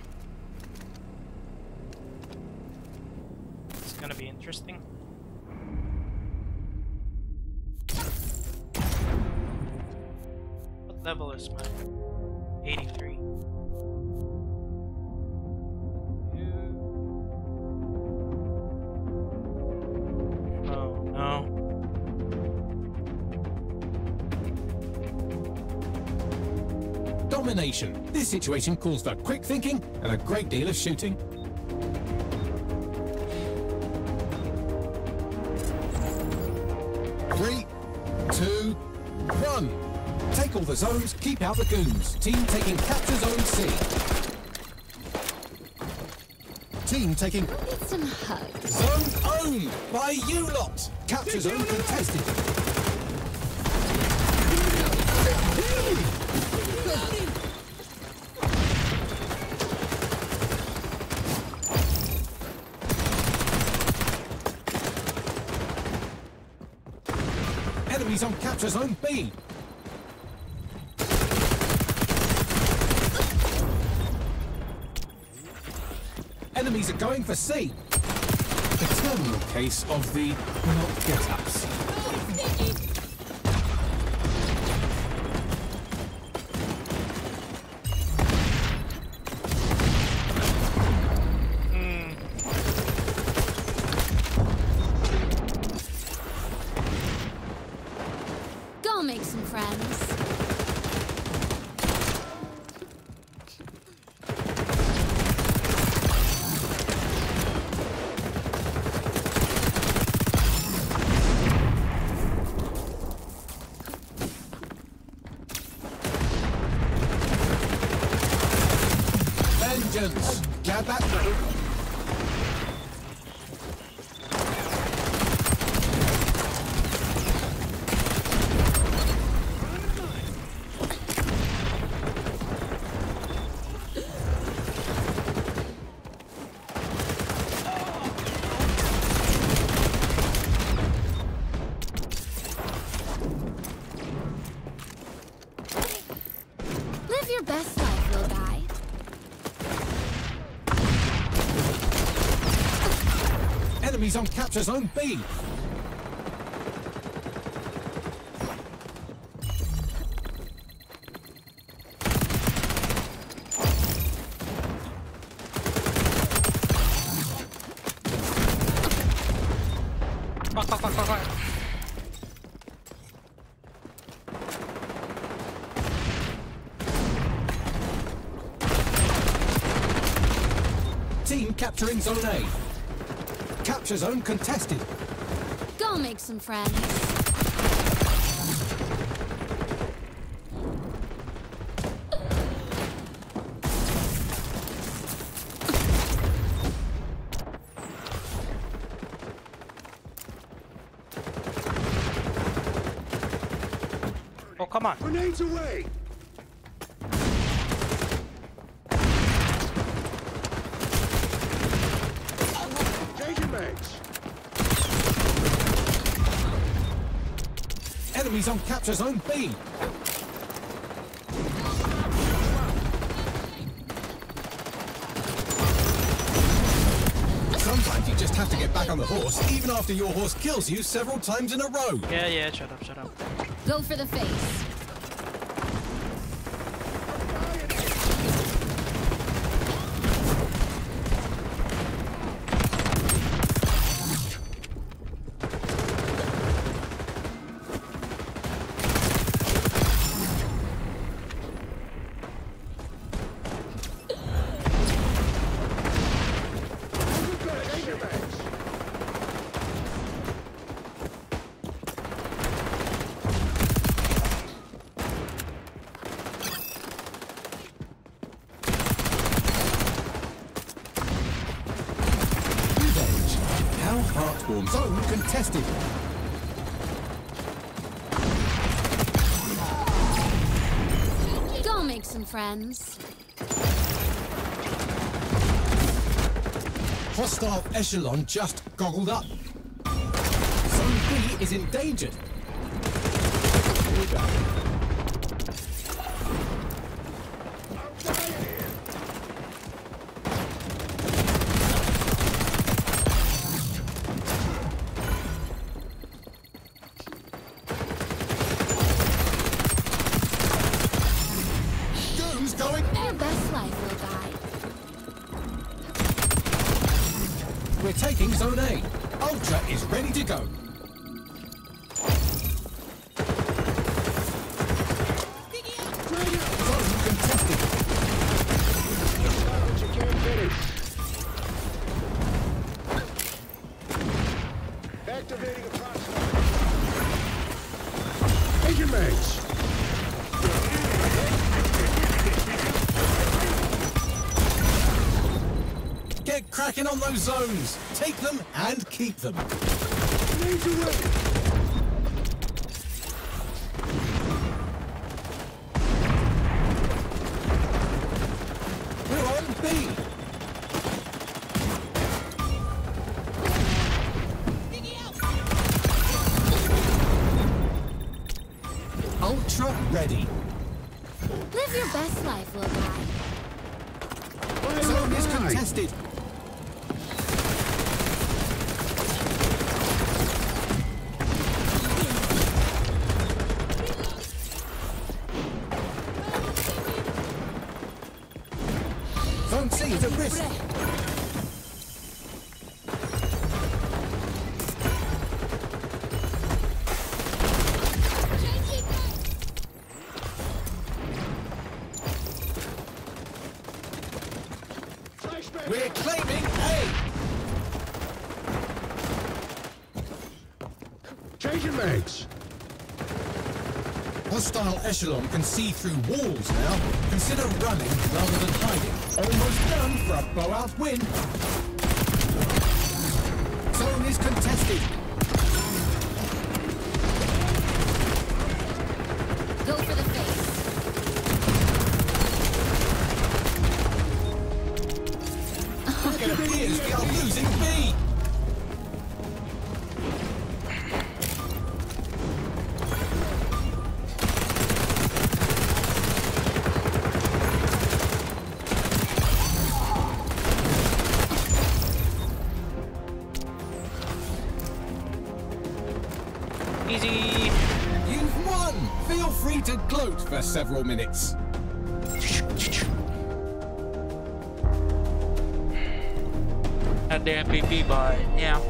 It's gonna be interesting. What level is mine? 83. Oh no. Domination. This situation calls for quick thinking and a great deal of shooting. Three, 2, 1. Take all the zones, keep out the goons. Team taking capture zone C. Team taking Who needs some hugs? zone owned by you lot. Capture zone contested. Enemies on capture zone B. Enemies are going for C. The terminal case of the not get-ups. Go make some friends. Vengeance! Get that through. Live your best life, little guy. Enemies on capture zone B. Fuck. Team capturing zone A. Capture zone contested. Go make some friends. Oh, come on. Grenades away! Changing mags! Enemies on capture zone B. Sometimes you just have to get back on the horse, even after your horse kills you several times in a row. Yeah, shut up. Go for the face. Changing mags! Revenge. How heartwarm. Zone contested. Go make some friends. Hostile echelon just goggled up. Zone B is endangered. Doom's going. Live your best life, little guy. We're taking zone A. Ultra is ready to go. Zone contested. But you can't finish. Activating a proximate. Changing mags! Get cracking. in on those zones. Take them and keep them. Grenades away. We're on B. Ultra ready. Live your best life, little guy. Zone is Fire high. contested. Zone C is at risk. Flashbang. We're claiming A. Changing mags. Hostile echelon can see through walls now. Consider running rather than hiding. Almost done for a blowout win. Zone is contested. Go for the face. It appears we are losing B. Easy. You've won. Feel free to gloat for several minutes. At the MVP, but yeah.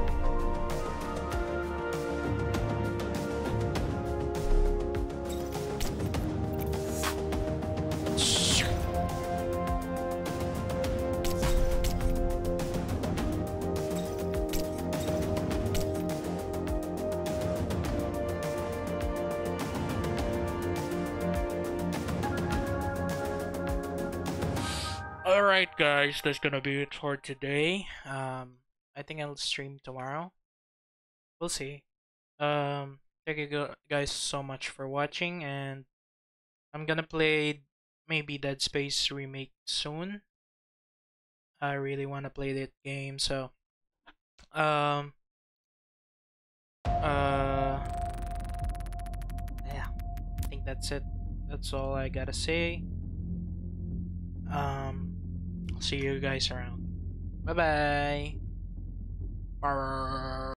Alright guys, that's gonna be it for today. I think I'll stream tomorrow. We'll see. Thank you guys so much for watching, and I'm gonna play maybe Dead Space remake soon. I really want to play that game, so yeah, I think that's it. That's all I gotta say. I'll see you guys around. Bye bye.